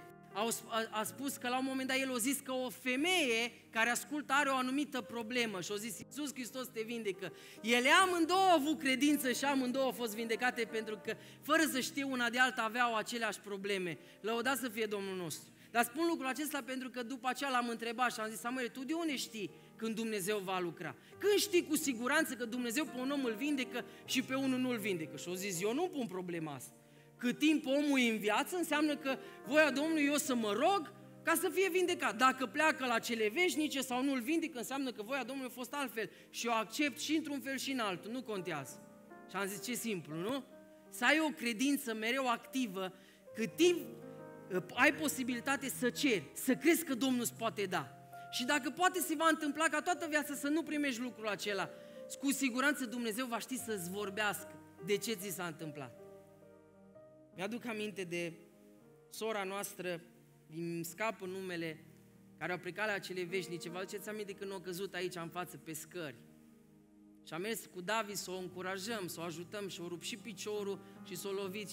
a spus că la un moment dat el a zis că o femeie care ascultă are o anumită problemă și a zis: Iisus Hristos te vindecă. Ele amândouă au avut credință și amândouă au fost vindecate pentru că, fără să știe una de alta, aveau aceleași probleme. Lăudat să fie Domnul nostru. Dar spun lucrul acesta pentru că după aceea l-am întrebat și am zis: Samuel, tu de unde știi când Dumnezeu va lucra? Când știi cu siguranță că Dumnezeu pe un om îl vindecă și pe unul nu îl vindecă? Și a zis: eu nu pun problema asta. Cât timp omul e în viață, înseamnă că voia Domnului eu să mă rog ca să fie vindecat. Dacă pleacă la cele veșnice sau nu îl vindecă, înseamnă că voia Domnului a fost altfel. Și eu accept și într-un fel și în altul, nu contează. Și am zis: ce simplu, nu? Să ai o credință mereu activă, cât timp ai posibilitate să ceri, să crezi că Domnul îți poate da. Și dacă poate se va întâmpla ca toată viața să nu primești lucrul acela, cu siguranță Dumnezeu va ști să-ți vorbească de ce ți s-a întâmplat. Mi-aduc aminte de sora noastră, îmi scapă numele, care a plecat la cele veșnice. Vă aduceți aminte când a căzut aici în față pe scări? Și am mers cu David să o încurajăm, să o ajutăm și o rupt și piciorul și s-o lovit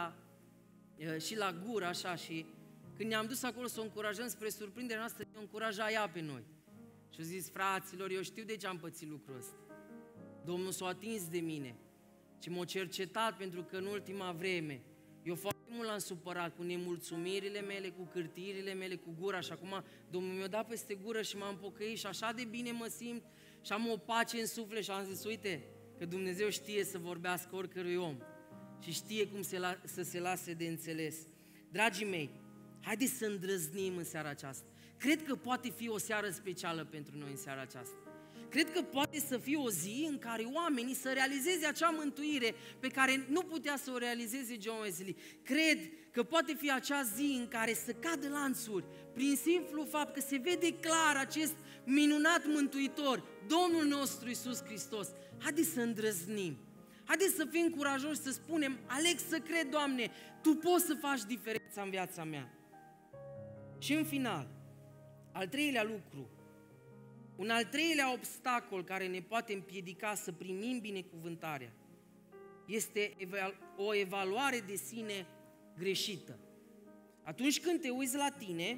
și la gură, așa. Și când ne-am dus acolo să o încurajăm, spre surprinderea noastră, ne încuraja ea pe noi. Și a zis: fraților, eu știu de ce am pățit lucrul ăsta. Domnul s-a atins de mine și m-a cercetat pentru că în ultima vreme eu foarte mult l-am supărat cu nemulțumirile mele, cu cârtirile mele, cu gura și acum Domnul mi-a dat peste gură și m-am pocăit și așa de bine mă simt și am o pace în suflet și am zis: uite că Dumnezeu știe să vorbească oricărui om și știe cum să se lase de înțeles. Dragii mei, haideți să îndrăznim în seara aceasta. Cred că poate fi o seară specială pentru noi în seara aceasta. Cred că poate să fie o zi în care oamenii să realizeze acea mântuire pe care nu putea să o realizeze John Wesley. Cred că poate fi acea zi în care să cadă lanțuri prin simplu fapt că se vede clar acest minunat mântuitor, Domnul nostru Iisus Hristos. Haideți să îndrăznim. Haideți să fim curajoși, să spunem: aleg să cred, Doamne, Tu poți să faci diferența în viața mea. Și în final, al treilea lucru, un al treilea obstacol care ne poate împiedica să primim binecuvântarea este o evaluare de sine greșită. Atunci când te uiți la tine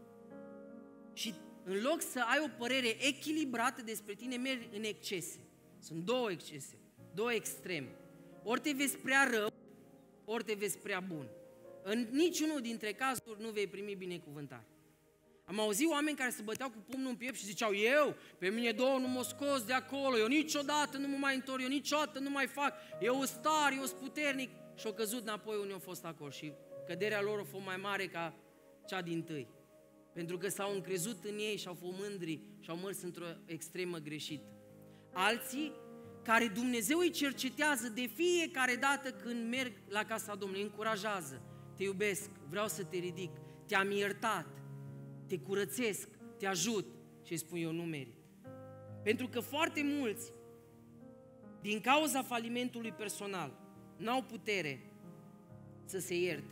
și în loc să ai o părere echilibrată despre tine, mergi în excese. Sunt două excese, două extreme. Ori te vezi prea rău, ori te vezi prea bun. În niciunul dintre cazuri nu vei primi binecuvântare. Am auzit oameni care se băteau cu pumnul în piept și ziceau: pe mine Domnul nu m-a scos de acolo, eu niciodată nu mă mai întorc, eu niciodată nu mai fac, eu sunt tare, eu sunt puternic. Și au căzut înapoi unde au fost acolo și căderea lor a fost mai mare ca cea dintâi. Pentru că s-au încrezut în ei și au fost mândri și au mers într-o extremă greșită. Alții care Dumnezeu îi cercetează de fiecare dată când merg la casa Domnului, îi încurajează: te iubesc, vreau să te ridic, te-am iertat, te curățesc, te ajut. Și îi spun: eu nu merit. Pentru că foarte mulți, din cauza falimentului personal, n-au putere să se ierte.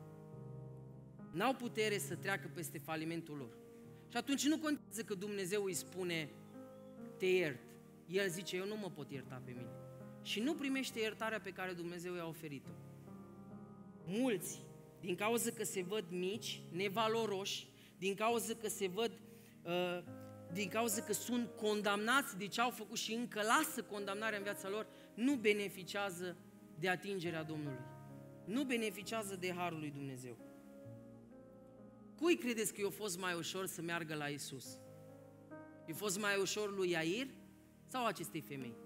N-au putere să treacă peste falimentul lor. Și atunci nu contează că Dumnezeu îi spune, te iert. El zice, eu nu mă pot ierta pe mine. Și nu primește iertarea pe care Dumnezeu i-a oferit-o. Mulți, din cauza că se văd mici, nevaloroși, din cauza că se văd, din cauza că sunt condamnați de ce au făcut și încă lasă condamnarea în viața lor, nu beneficiază de atingerea Domnului. Nu beneficiază de harul lui Dumnezeu. Cui credeți că i-a fost mai ușor să meargă la Iisus? I-a fost mai ușor lui Iair sau acestei femei?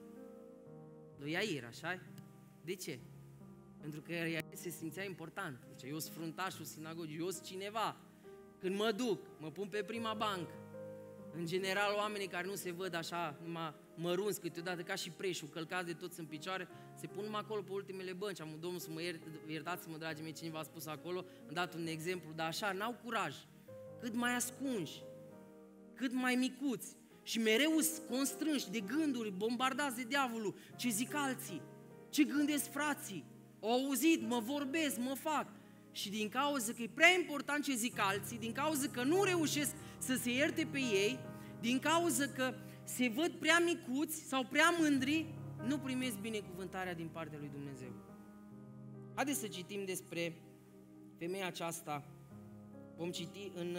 Lui Iair, așa? De ce? Pentru că Iair se simțea important. Zice, eu sunt fruntașul sinagogii, eu sunt cineva. Când mă duc, mă pun pe prima bancă. În general, oamenii care nu se văd așa, numai mărunți câteodată, ca și preșul, călcați de toți în picioare, se pun numai acolo pe ultimele bănci. Am Domnul să mă iertați-mă, dragii mei, cine v-a spus acolo, am dat un exemplu, dar așa, n-au curaj. Cât mai ascunși, cât mai micuți și mereu sunt constrânși de gânduri, bombardați de diavolul, ce zic alții, ce gândesc frații, au auzit, mă vorbesc, mă fac. Și din cauza că e prea important ce zic alții, din cauza că nu reușesc să se ierte pe ei, din cauza că se văd prea micuți sau prea mândri, nu primesc binecuvântarea din partea lui Dumnezeu. Haideți să citim despre femeia aceasta. Vom citi în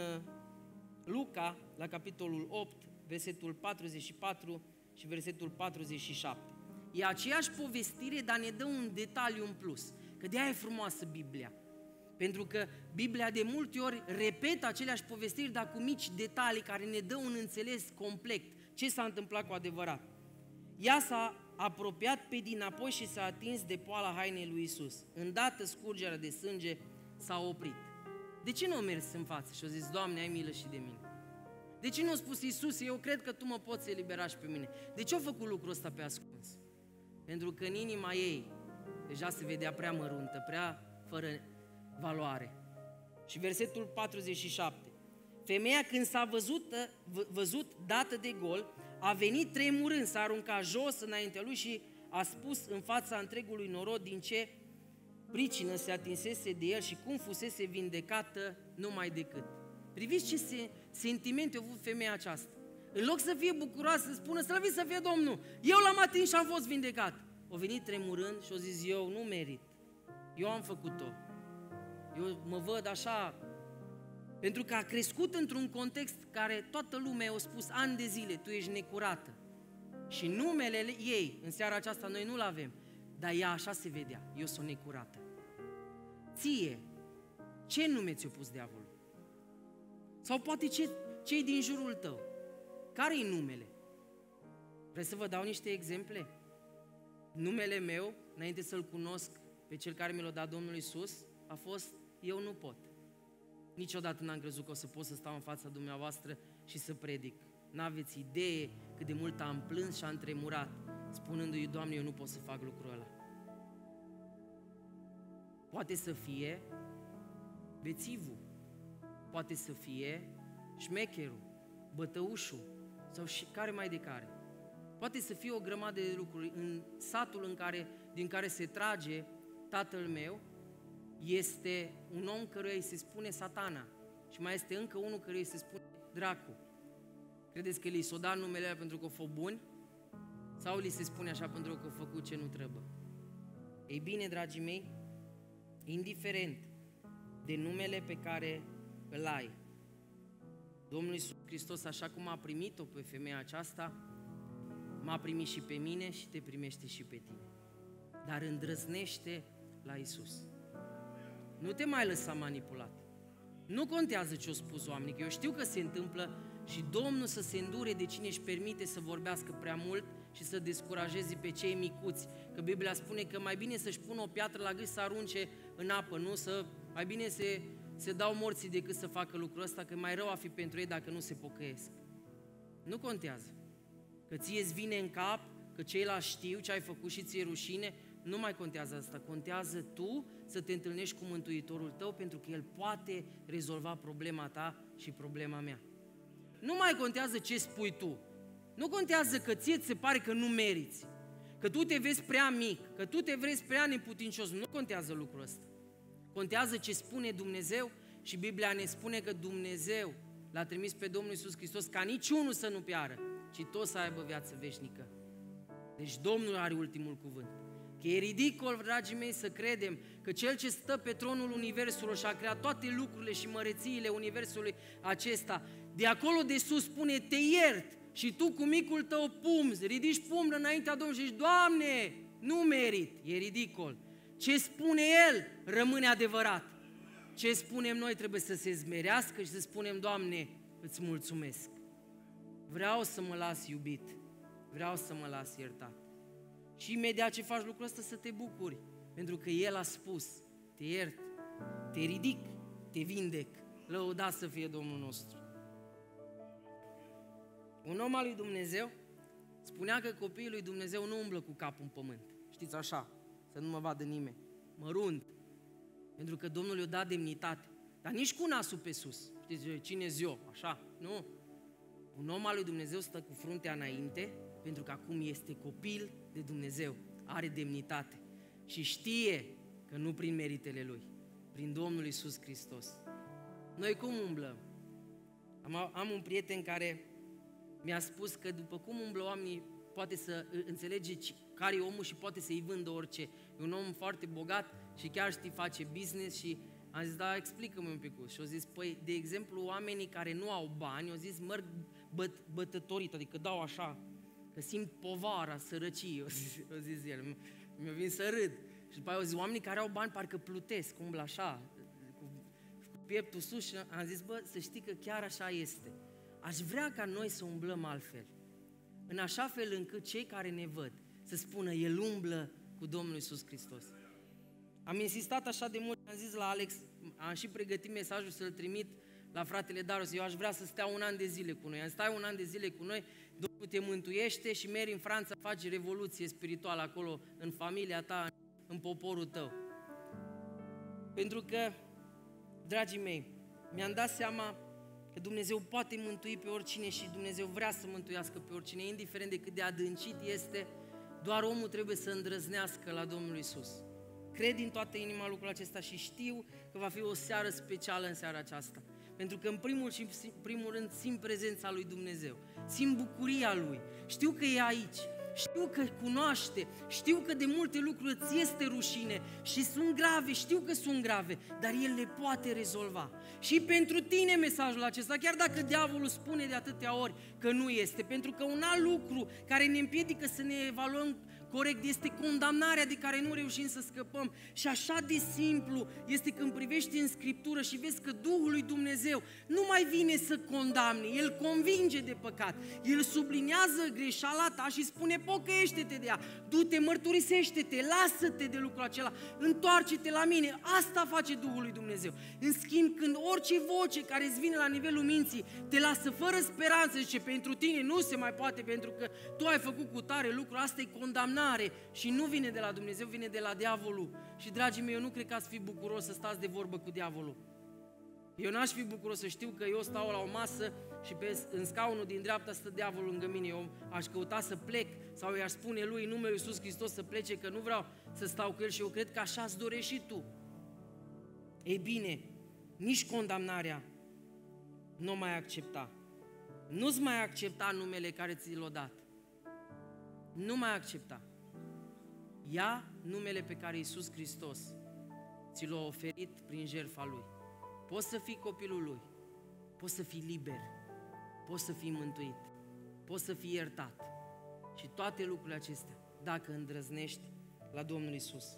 Luca, la capitolul 8, versetul 44 și versetul 47. E aceeași povestire, dar ne dă un detaliu în plus, că de-aia e frumoasă Biblia. Pentru că Biblia de multe ori repetă aceleași povestiri, dar cu mici detalii care ne dă un înțeles complet. Ce s-a întâmplat cu adevărat? Ea s-a apropiat pe dinapoi și s-a atins de poala hainei lui Iisus. Îndată scurgerea de sânge s-a oprit. De ce nu a mers în față și a zis, Doamne, ai milă și de mine? De ce nu a spus, Iisus, eu cred că Tu mă poți elibera și pe mine? De ce a făcut lucrul ăsta pe ascuns? Pentru că în inima ei deja se vedea prea măruntă, prea fără valoare. Și versetul 47. Femeia când s-a văzut dată de gol, a venit tremurând, s-a aruncat jos înaintea lui și a spus în fața întregului norod din ce pricină se atinsese de el și cum fusese vindecată numai decât. Priviți ce sentimente a avut femeia aceasta. În loc să fie bucuroasă, să spună, slăvit să fie Domnul, eu l-am atins și am fost vindecat. A venit tremurând și a zis, eu nu merit, eu am făcut-o. Eu mă văd așa, pentru că a crescut într-un context care toată lumea a spus ani de zile, tu ești necurată. Și numele ei, în seara aceasta, noi nu-l avem, dar ea așa se vedea, eu sunt necurată. Ție, ce nume ți-a pus diavolul? Sau poate cei din jurul tău? Care-i numele? Vreți să vă dau niște exemple? Numele meu, înainte să-L cunosc pe Cel care mi l-a dat Domnul Iisus, a fost eu nu pot. Niciodată n-am crezut că o să pot să stau în fața dumneavoastră și să predic. N-aveți idee cât de mult am plâns și am tremurat, spunându-i, Doamne, eu nu pot să fac lucrul ăla. Poate să fie bețivul, poate să fie șmecherul, bătăușul sau și care mai de care. Poate să fie o grămadă de lucruri. În satul din care se trage tatăl meu, este un om căruia îi se spune Satana și mai este încă unul căruia îi se spune Dracu. Credeți că li s-o dat numele ăla pentru că au fost buni? Sau li se spune așa pentru că au făcut ce nu trebuie? Ei bine, dragii mei, indiferent de numele pe care îl ai, Domnul Iisus Hristos, așa cum a primit-o pe femeia aceasta, m-a primit și pe mine și te primește și pe tine. Dar îndrăznește la Iisus. Nu te mai lăsa manipulat. Nu contează ce au spus oamenii, că eu știu că se întâmplă și Domnul să se îndure de cine își permite să vorbească prea mult și să descurajeze pe cei micuți. Că Biblia spune că mai bine să-și pună o piatră la gât să arunce în apă, nu? Mai bine se dau morții decât să facă lucrul ăsta, că mai rău a fi pentru ei dacă nu se pocăiesc. Nu contează. Că ție-ți vine în cap, că ceilalți știu ce ai făcut și ți-e rușine, nu mai contează asta. Contează tu să te întâlnești cu Mântuitorul tău, pentru că El poate rezolva problema ta și problema mea. Nu mai contează ce spui tu. Nu contează că ție ți se pare că nu meriți. că tu te vezi prea mic, că tu te vezi prea neputincios. Nu contează lucrul ăsta. Contează ce spune Dumnezeu și Biblia ne spune că Dumnezeu l-a trimis pe Domnul Iisus Hristos ca niciunul să nu piară, ci toți să aibă viață veșnică. Deci Domnul are ultimul cuvânt. Că e ridicol, dragii mei, să credem că Cel ce stă pe tronul Universului și a creat toate lucrurile și mărețiile Universului acesta, de acolo de sus spune, te iert, și tu cu micul tău pumn, ridici pumnul înaintea Domnului și zici, Doamne, nu merit, e ridicol. Ce spune El rămâne adevărat. Ce spunem noi trebuie să se zmerească și să spunem, Doamne, îți mulțumesc. Vreau să mă las iubit, vreau să mă las iertat. Și imediat ce faci lucrul ăsta să te bucuri, pentru că El a spus, te iert, te ridic, te vindec, lăudat să fie Domnul nostru. Un om al lui Dumnezeu spunea că copiii lui Dumnezeu nu umblă cu capul în pământ. Știți așa, să nu mă vadă nimeni, mărunt, pentru că Domnul i-a dat demnitate, dar nici cu nasul pe sus. Știți, cine-s eu, așa, nu. Un om al lui Dumnezeu stă cu fruntea înainte, pentru că acum este copil de Dumnezeu, are demnitate și știe că nu prin meritele lui, prin Domnul Iisus Hristos. Noi cum umblăm? Am un prieten care mi-a spus că după cum umblă oamenii, poate să înțelege care e omul și poate să-i vândă orice. E un om foarte bogat și chiar știi, face business și am zis, da, explică-mi un pic. Și au zis, păi, de exemplu, oamenii care nu au bani, au zis, merg bătătorit, adică dau așa, că simt povara, sărăcie, au zis el, mi-a venit să râd. Și după aia au zis, oamenii care au bani parcă plutesc, umblă așa, cu pieptul sus și am zis, bă, să știi că chiar așa este. Aș vrea ca noi să umblăm altfel, în așa fel încât cei care ne văd să spună, el umblă cu Domnul Iisus Hristos. Am insistat așa de mult, am zis la Alex, am și pregătit mesajul să-l trimit la fratele Darius, eu aș vrea să stea 1 an de zile cu noi. Am stai 1 an de zile cu noi, Domnul te mântuiește și mergi în Franța, faci revoluție spirituală acolo, în familia ta, în poporul tău. Pentru că, dragii mei, mi-am dat seama că Dumnezeu poate mântui pe oricine și Dumnezeu vrea să mântuiască pe oricine, indiferent de cât de adâncit este, doar omul trebuie să îndrăznească la Domnul Iisus. Cred din toată inima lucrul acesta și știu că va fi o seară specială în seara aceasta. Pentru că în primul rând simt prezența lui Dumnezeu, simt bucuria Lui, știu că e aici, știu că cunoaște, știu că de multe lucruri îți este rușine și sunt grave, știu că sunt grave, dar El le poate rezolva. Și pentru tine mesajul acesta, chiar dacă diavolul spune de atâtea ori că nu este, pentru că un alt lucru care ne împiedică să ne evaluăm corect este condamnarea de care nu reușim să scăpăm. Și așa de simplu este când privești în Scriptură și vezi că Duhul lui Dumnezeu nu mai vine să condamne, El convinge de păcat, El subliniază greșeala ta și spune pocăiește-te de ea, du-te, mărturisește-te, lasă-te de lucrul acela, întoarce-te la mine. Asta face Duhul lui Dumnezeu. În schimb, când orice voce care îți vine la nivelul minții te lasă fără speranță, zice, pentru tine nu se mai poate pentru că tu ai făcut cu tare lucru, asta e condamnare și nu vine de la Dumnezeu, vine de la diavolul. Și, dragii mei, eu nu cred că ați fi bucuros să stați de vorbă cu diavolul. Eu n-aș fi bucuros să știu că eu stau la o masă și în scaunul din dreapta stă diavolul lângă mine. Eu aș căuta să plec sau i-aș spune lui în numele lui Iisus Hristos să plece, că nu vreau să stau cu el și eu cred că așa îți dorești și tu. Ei bine, nici condamnarea nu mai accepta. Nu-ți mai accepta numele care ți l-a dat. Nu mai accepta. Ia numele pe care Iisus Hristos ți l-a oferit prin jertfa Lui. Poți să fii copilul Lui, poți să fii liber, poți să fii mântuit, poți să fii iertat. Și toate lucrurile acestea, dacă îndrăznești la Domnul Iisus.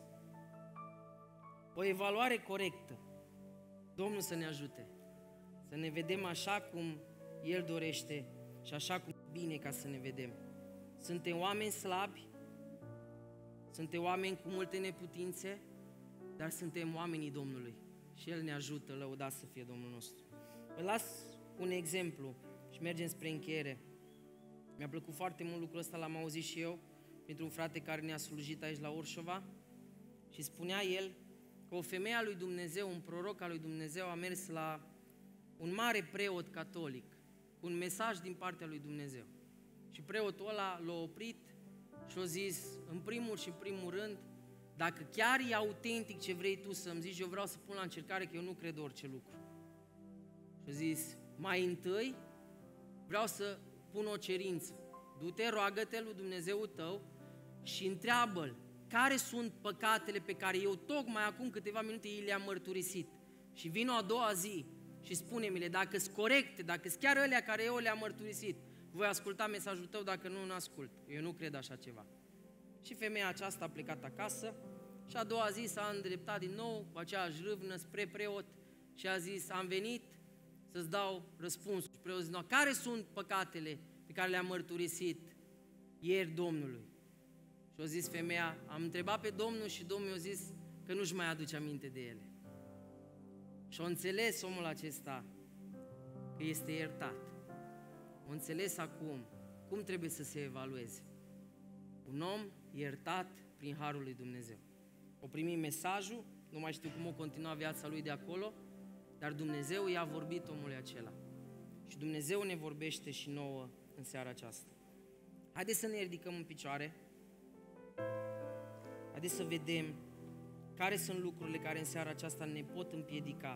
O evaluare corectă. Domnul să ne ajute, să ne vedem așa cum El dorește și așa cum e bine ca să ne vedem. Suntem oameni slabi, suntem oameni cu multe neputințe, dar suntem oamenii Domnului și El ne ajută, lăudat să fie Domnul nostru. Vă las un exemplu și mergem spre încheiere. Mi-a plăcut foarte mult lucrul ăsta, l-am auzit și eu printr-un frate care ne-a slujit aici la Orșova și spunea el că o femeie a lui Dumnezeu, un proroc al lui Dumnezeu a mers la un mare preot catolic cu un mesaj din partea lui Dumnezeu. Și preotul ăla l-a oprit Și a zis, în primul și în primul rând, dacă chiar e autentic ce vrei tu să-mi zici, eu vreau să pun la încercare că eu nu cred orice lucru. Și a zis, mai întâi vreau să pun o cerință. Du-te, roagă-te lui Dumnezeul tău și întreabă-l care sunt păcatele pe care eu tocmai acum câteva minute le-am mărturisit. Și vin a doua zi și spune-mi-le dacă sunt corecte, dacă sunt chiar alea care eu le-am mărturisit. Voi asculta mesajul tău, dacă nu ascult. Eu nu cred așa ceva. Și femeia aceasta a plecat acasă și a doua zi s-a îndreptat din nou cu aceeași râvnă spre preot și a zis, am venit să-ți dau răspunsul. Și preotul zis, care sunt păcatele pe care le-am mărturisit ieri Domnului? Și a zis femeia, am întrebat pe Domnul și Domnul i-a zis că nu-și mai aduce aminte de ele. Și a înțeles omul acesta că este iertat. A înțeles acum cum trebuie să se evalueze. Un om iertat prin harul lui Dumnezeu. O primi mesajul, nu mai știu cum o continua viața lui de acolo, dar Dumnezeu i-a vorbit omului acela. Și Dumnezeu ne vorbește și nouă în seara aceasta. Haideți să ne ridicăm în picioare. Haideți să vedem care sunt lucrurile care în seara aceasta ne pot împiedica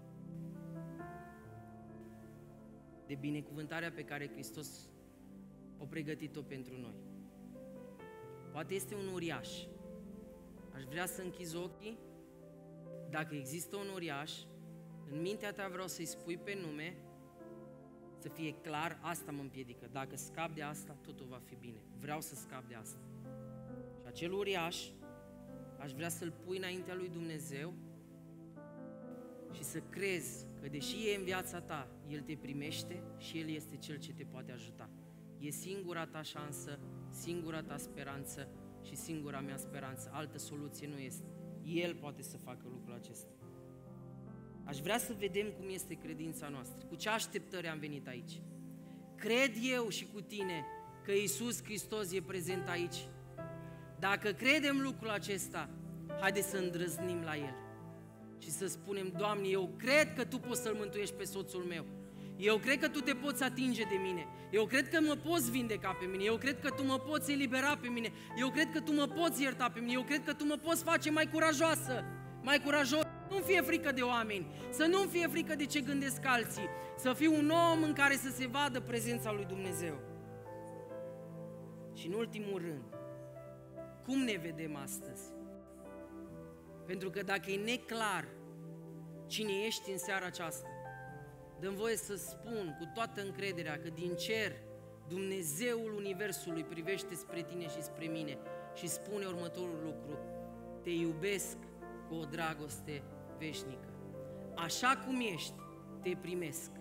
de binecuvântarea pe care Hristos a pregătit-o pentru noi. Poate este un uriaș. Aș vrea să închizi ochii. Dacă există un uriaș, în mintea ta vreau să-i spui pe nume, să fie clar, asta mă împiedică. Dacă scap de asta, totul va fi bine. Vreau să scap de asta. Și acel uriaș, aș vrea să-l pui înaintea lui Dumnezeu și să crezi că deși e în viața ta, El te primește și El este Cel ce te poate ajuta. E singura ta șansă, singura ta speranță și singura mea speranță. Altă soluție nu este. El poate să facă lucrul acesta. Aș vrea să vedem cum este credința noastră. Cu ce așteptări am venit aici? Cred eu și cu tine că Iisus Hristos e prezent aici. Dacă credem lucrul acesta, haideți să îndrăznim la El și să spunem, Doamne, eu cred că Tu poți să-l mântuiești pe soțul meu. Eu cred că Tu te poți atinge de mine. Eu cred că mă poți vindeca pe mine. Eu cred că Tu mă poți elibera pe mine. Eu cred că Tu mă poți ierta pe mine. Eu cred că Tu mă poți face mai curajoasă, mai curajos. Nu-mi fie frică de oameni, să nu-mi fie frică de ce gândesc alții, să fiu un om în care să se vadă prezența lui Dumnezeu. Și în ultimul rând, cum ne vedem astăzi? Pentru că dacă e neclar cine ești în seara aceasta, dă-mi voie să spun cu toată încrederea că din cer Dumnezeul Universului privește spre tine și spre mine și spune următorul lucru: te iubesc cu o dragoste veșnică. Așa cum ești, te primesc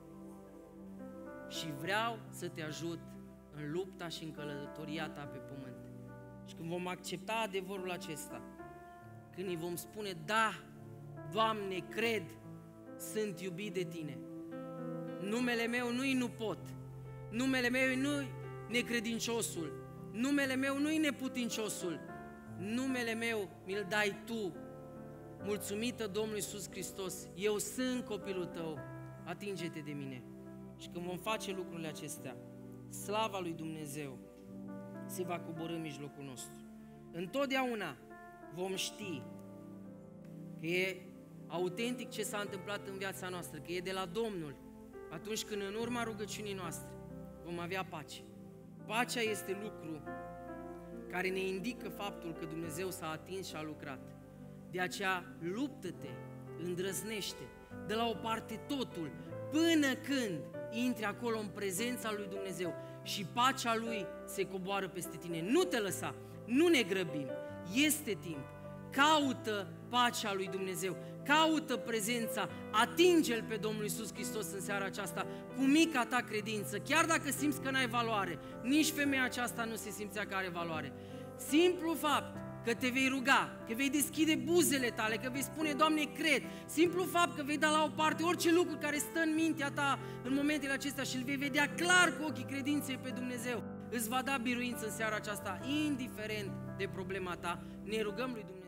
și vreau să te ajut în lupta și în călătoria ta pe pământ. Și când vom accepta adevărul acesta, când îi vom spune, da, Doamne, cred, sunt iubit de Tine. Numele meu nu-i nu pot, numele meu nu-i necredinciosul, numele meu nu-i neputinciosul, numele meu mi-l dai Tu. Mulțumită Domnului Iisus Hristos, eu sunt copilul Tău, atinge-te de mine. Și când vom face lucrurile acestea, slava lui Dumnezeu se va coborî în mijlocul nostru. Întotdeauna vom ști că e autentic ce s-a întâmplat în viața noastră, că e de la Domnul, atunci când în urma rugăciunii noastre vom avea pace. Pacea este lucru care ne indică faptul că Dumnezeu s-a atins și a lucrat. De aceea luptă-te, îndrăznește, dă la o parte totul, până când intri acolo în prezența lui Dumnezeu și pacea Lui se coboară peste tine. Nu te lăsa, nu ne grăbim, este timp. Caută pacea lui Dumnezeu, caută prezența, atinge-L pe Domnul Iisus Hristos în seara aceasta cu mica ta credință, chiar dacă simți că n-ai valoare. Nici femeia aceasta nu se simțea că are valoare. Simplu fapt că te vei ruga, că vei deschide buzele tale, că vei spune, Doamne, cred. Simplu fapt că vei da la o parte orice lucru care stă în mintea ta în momentele acestea și îl vei vedea clar cu ochii credinței pe Dumnezeu. Îți va da biruință în seara aceasta, indiferent de problema ta. Ne rugăm lui Dumnezeu.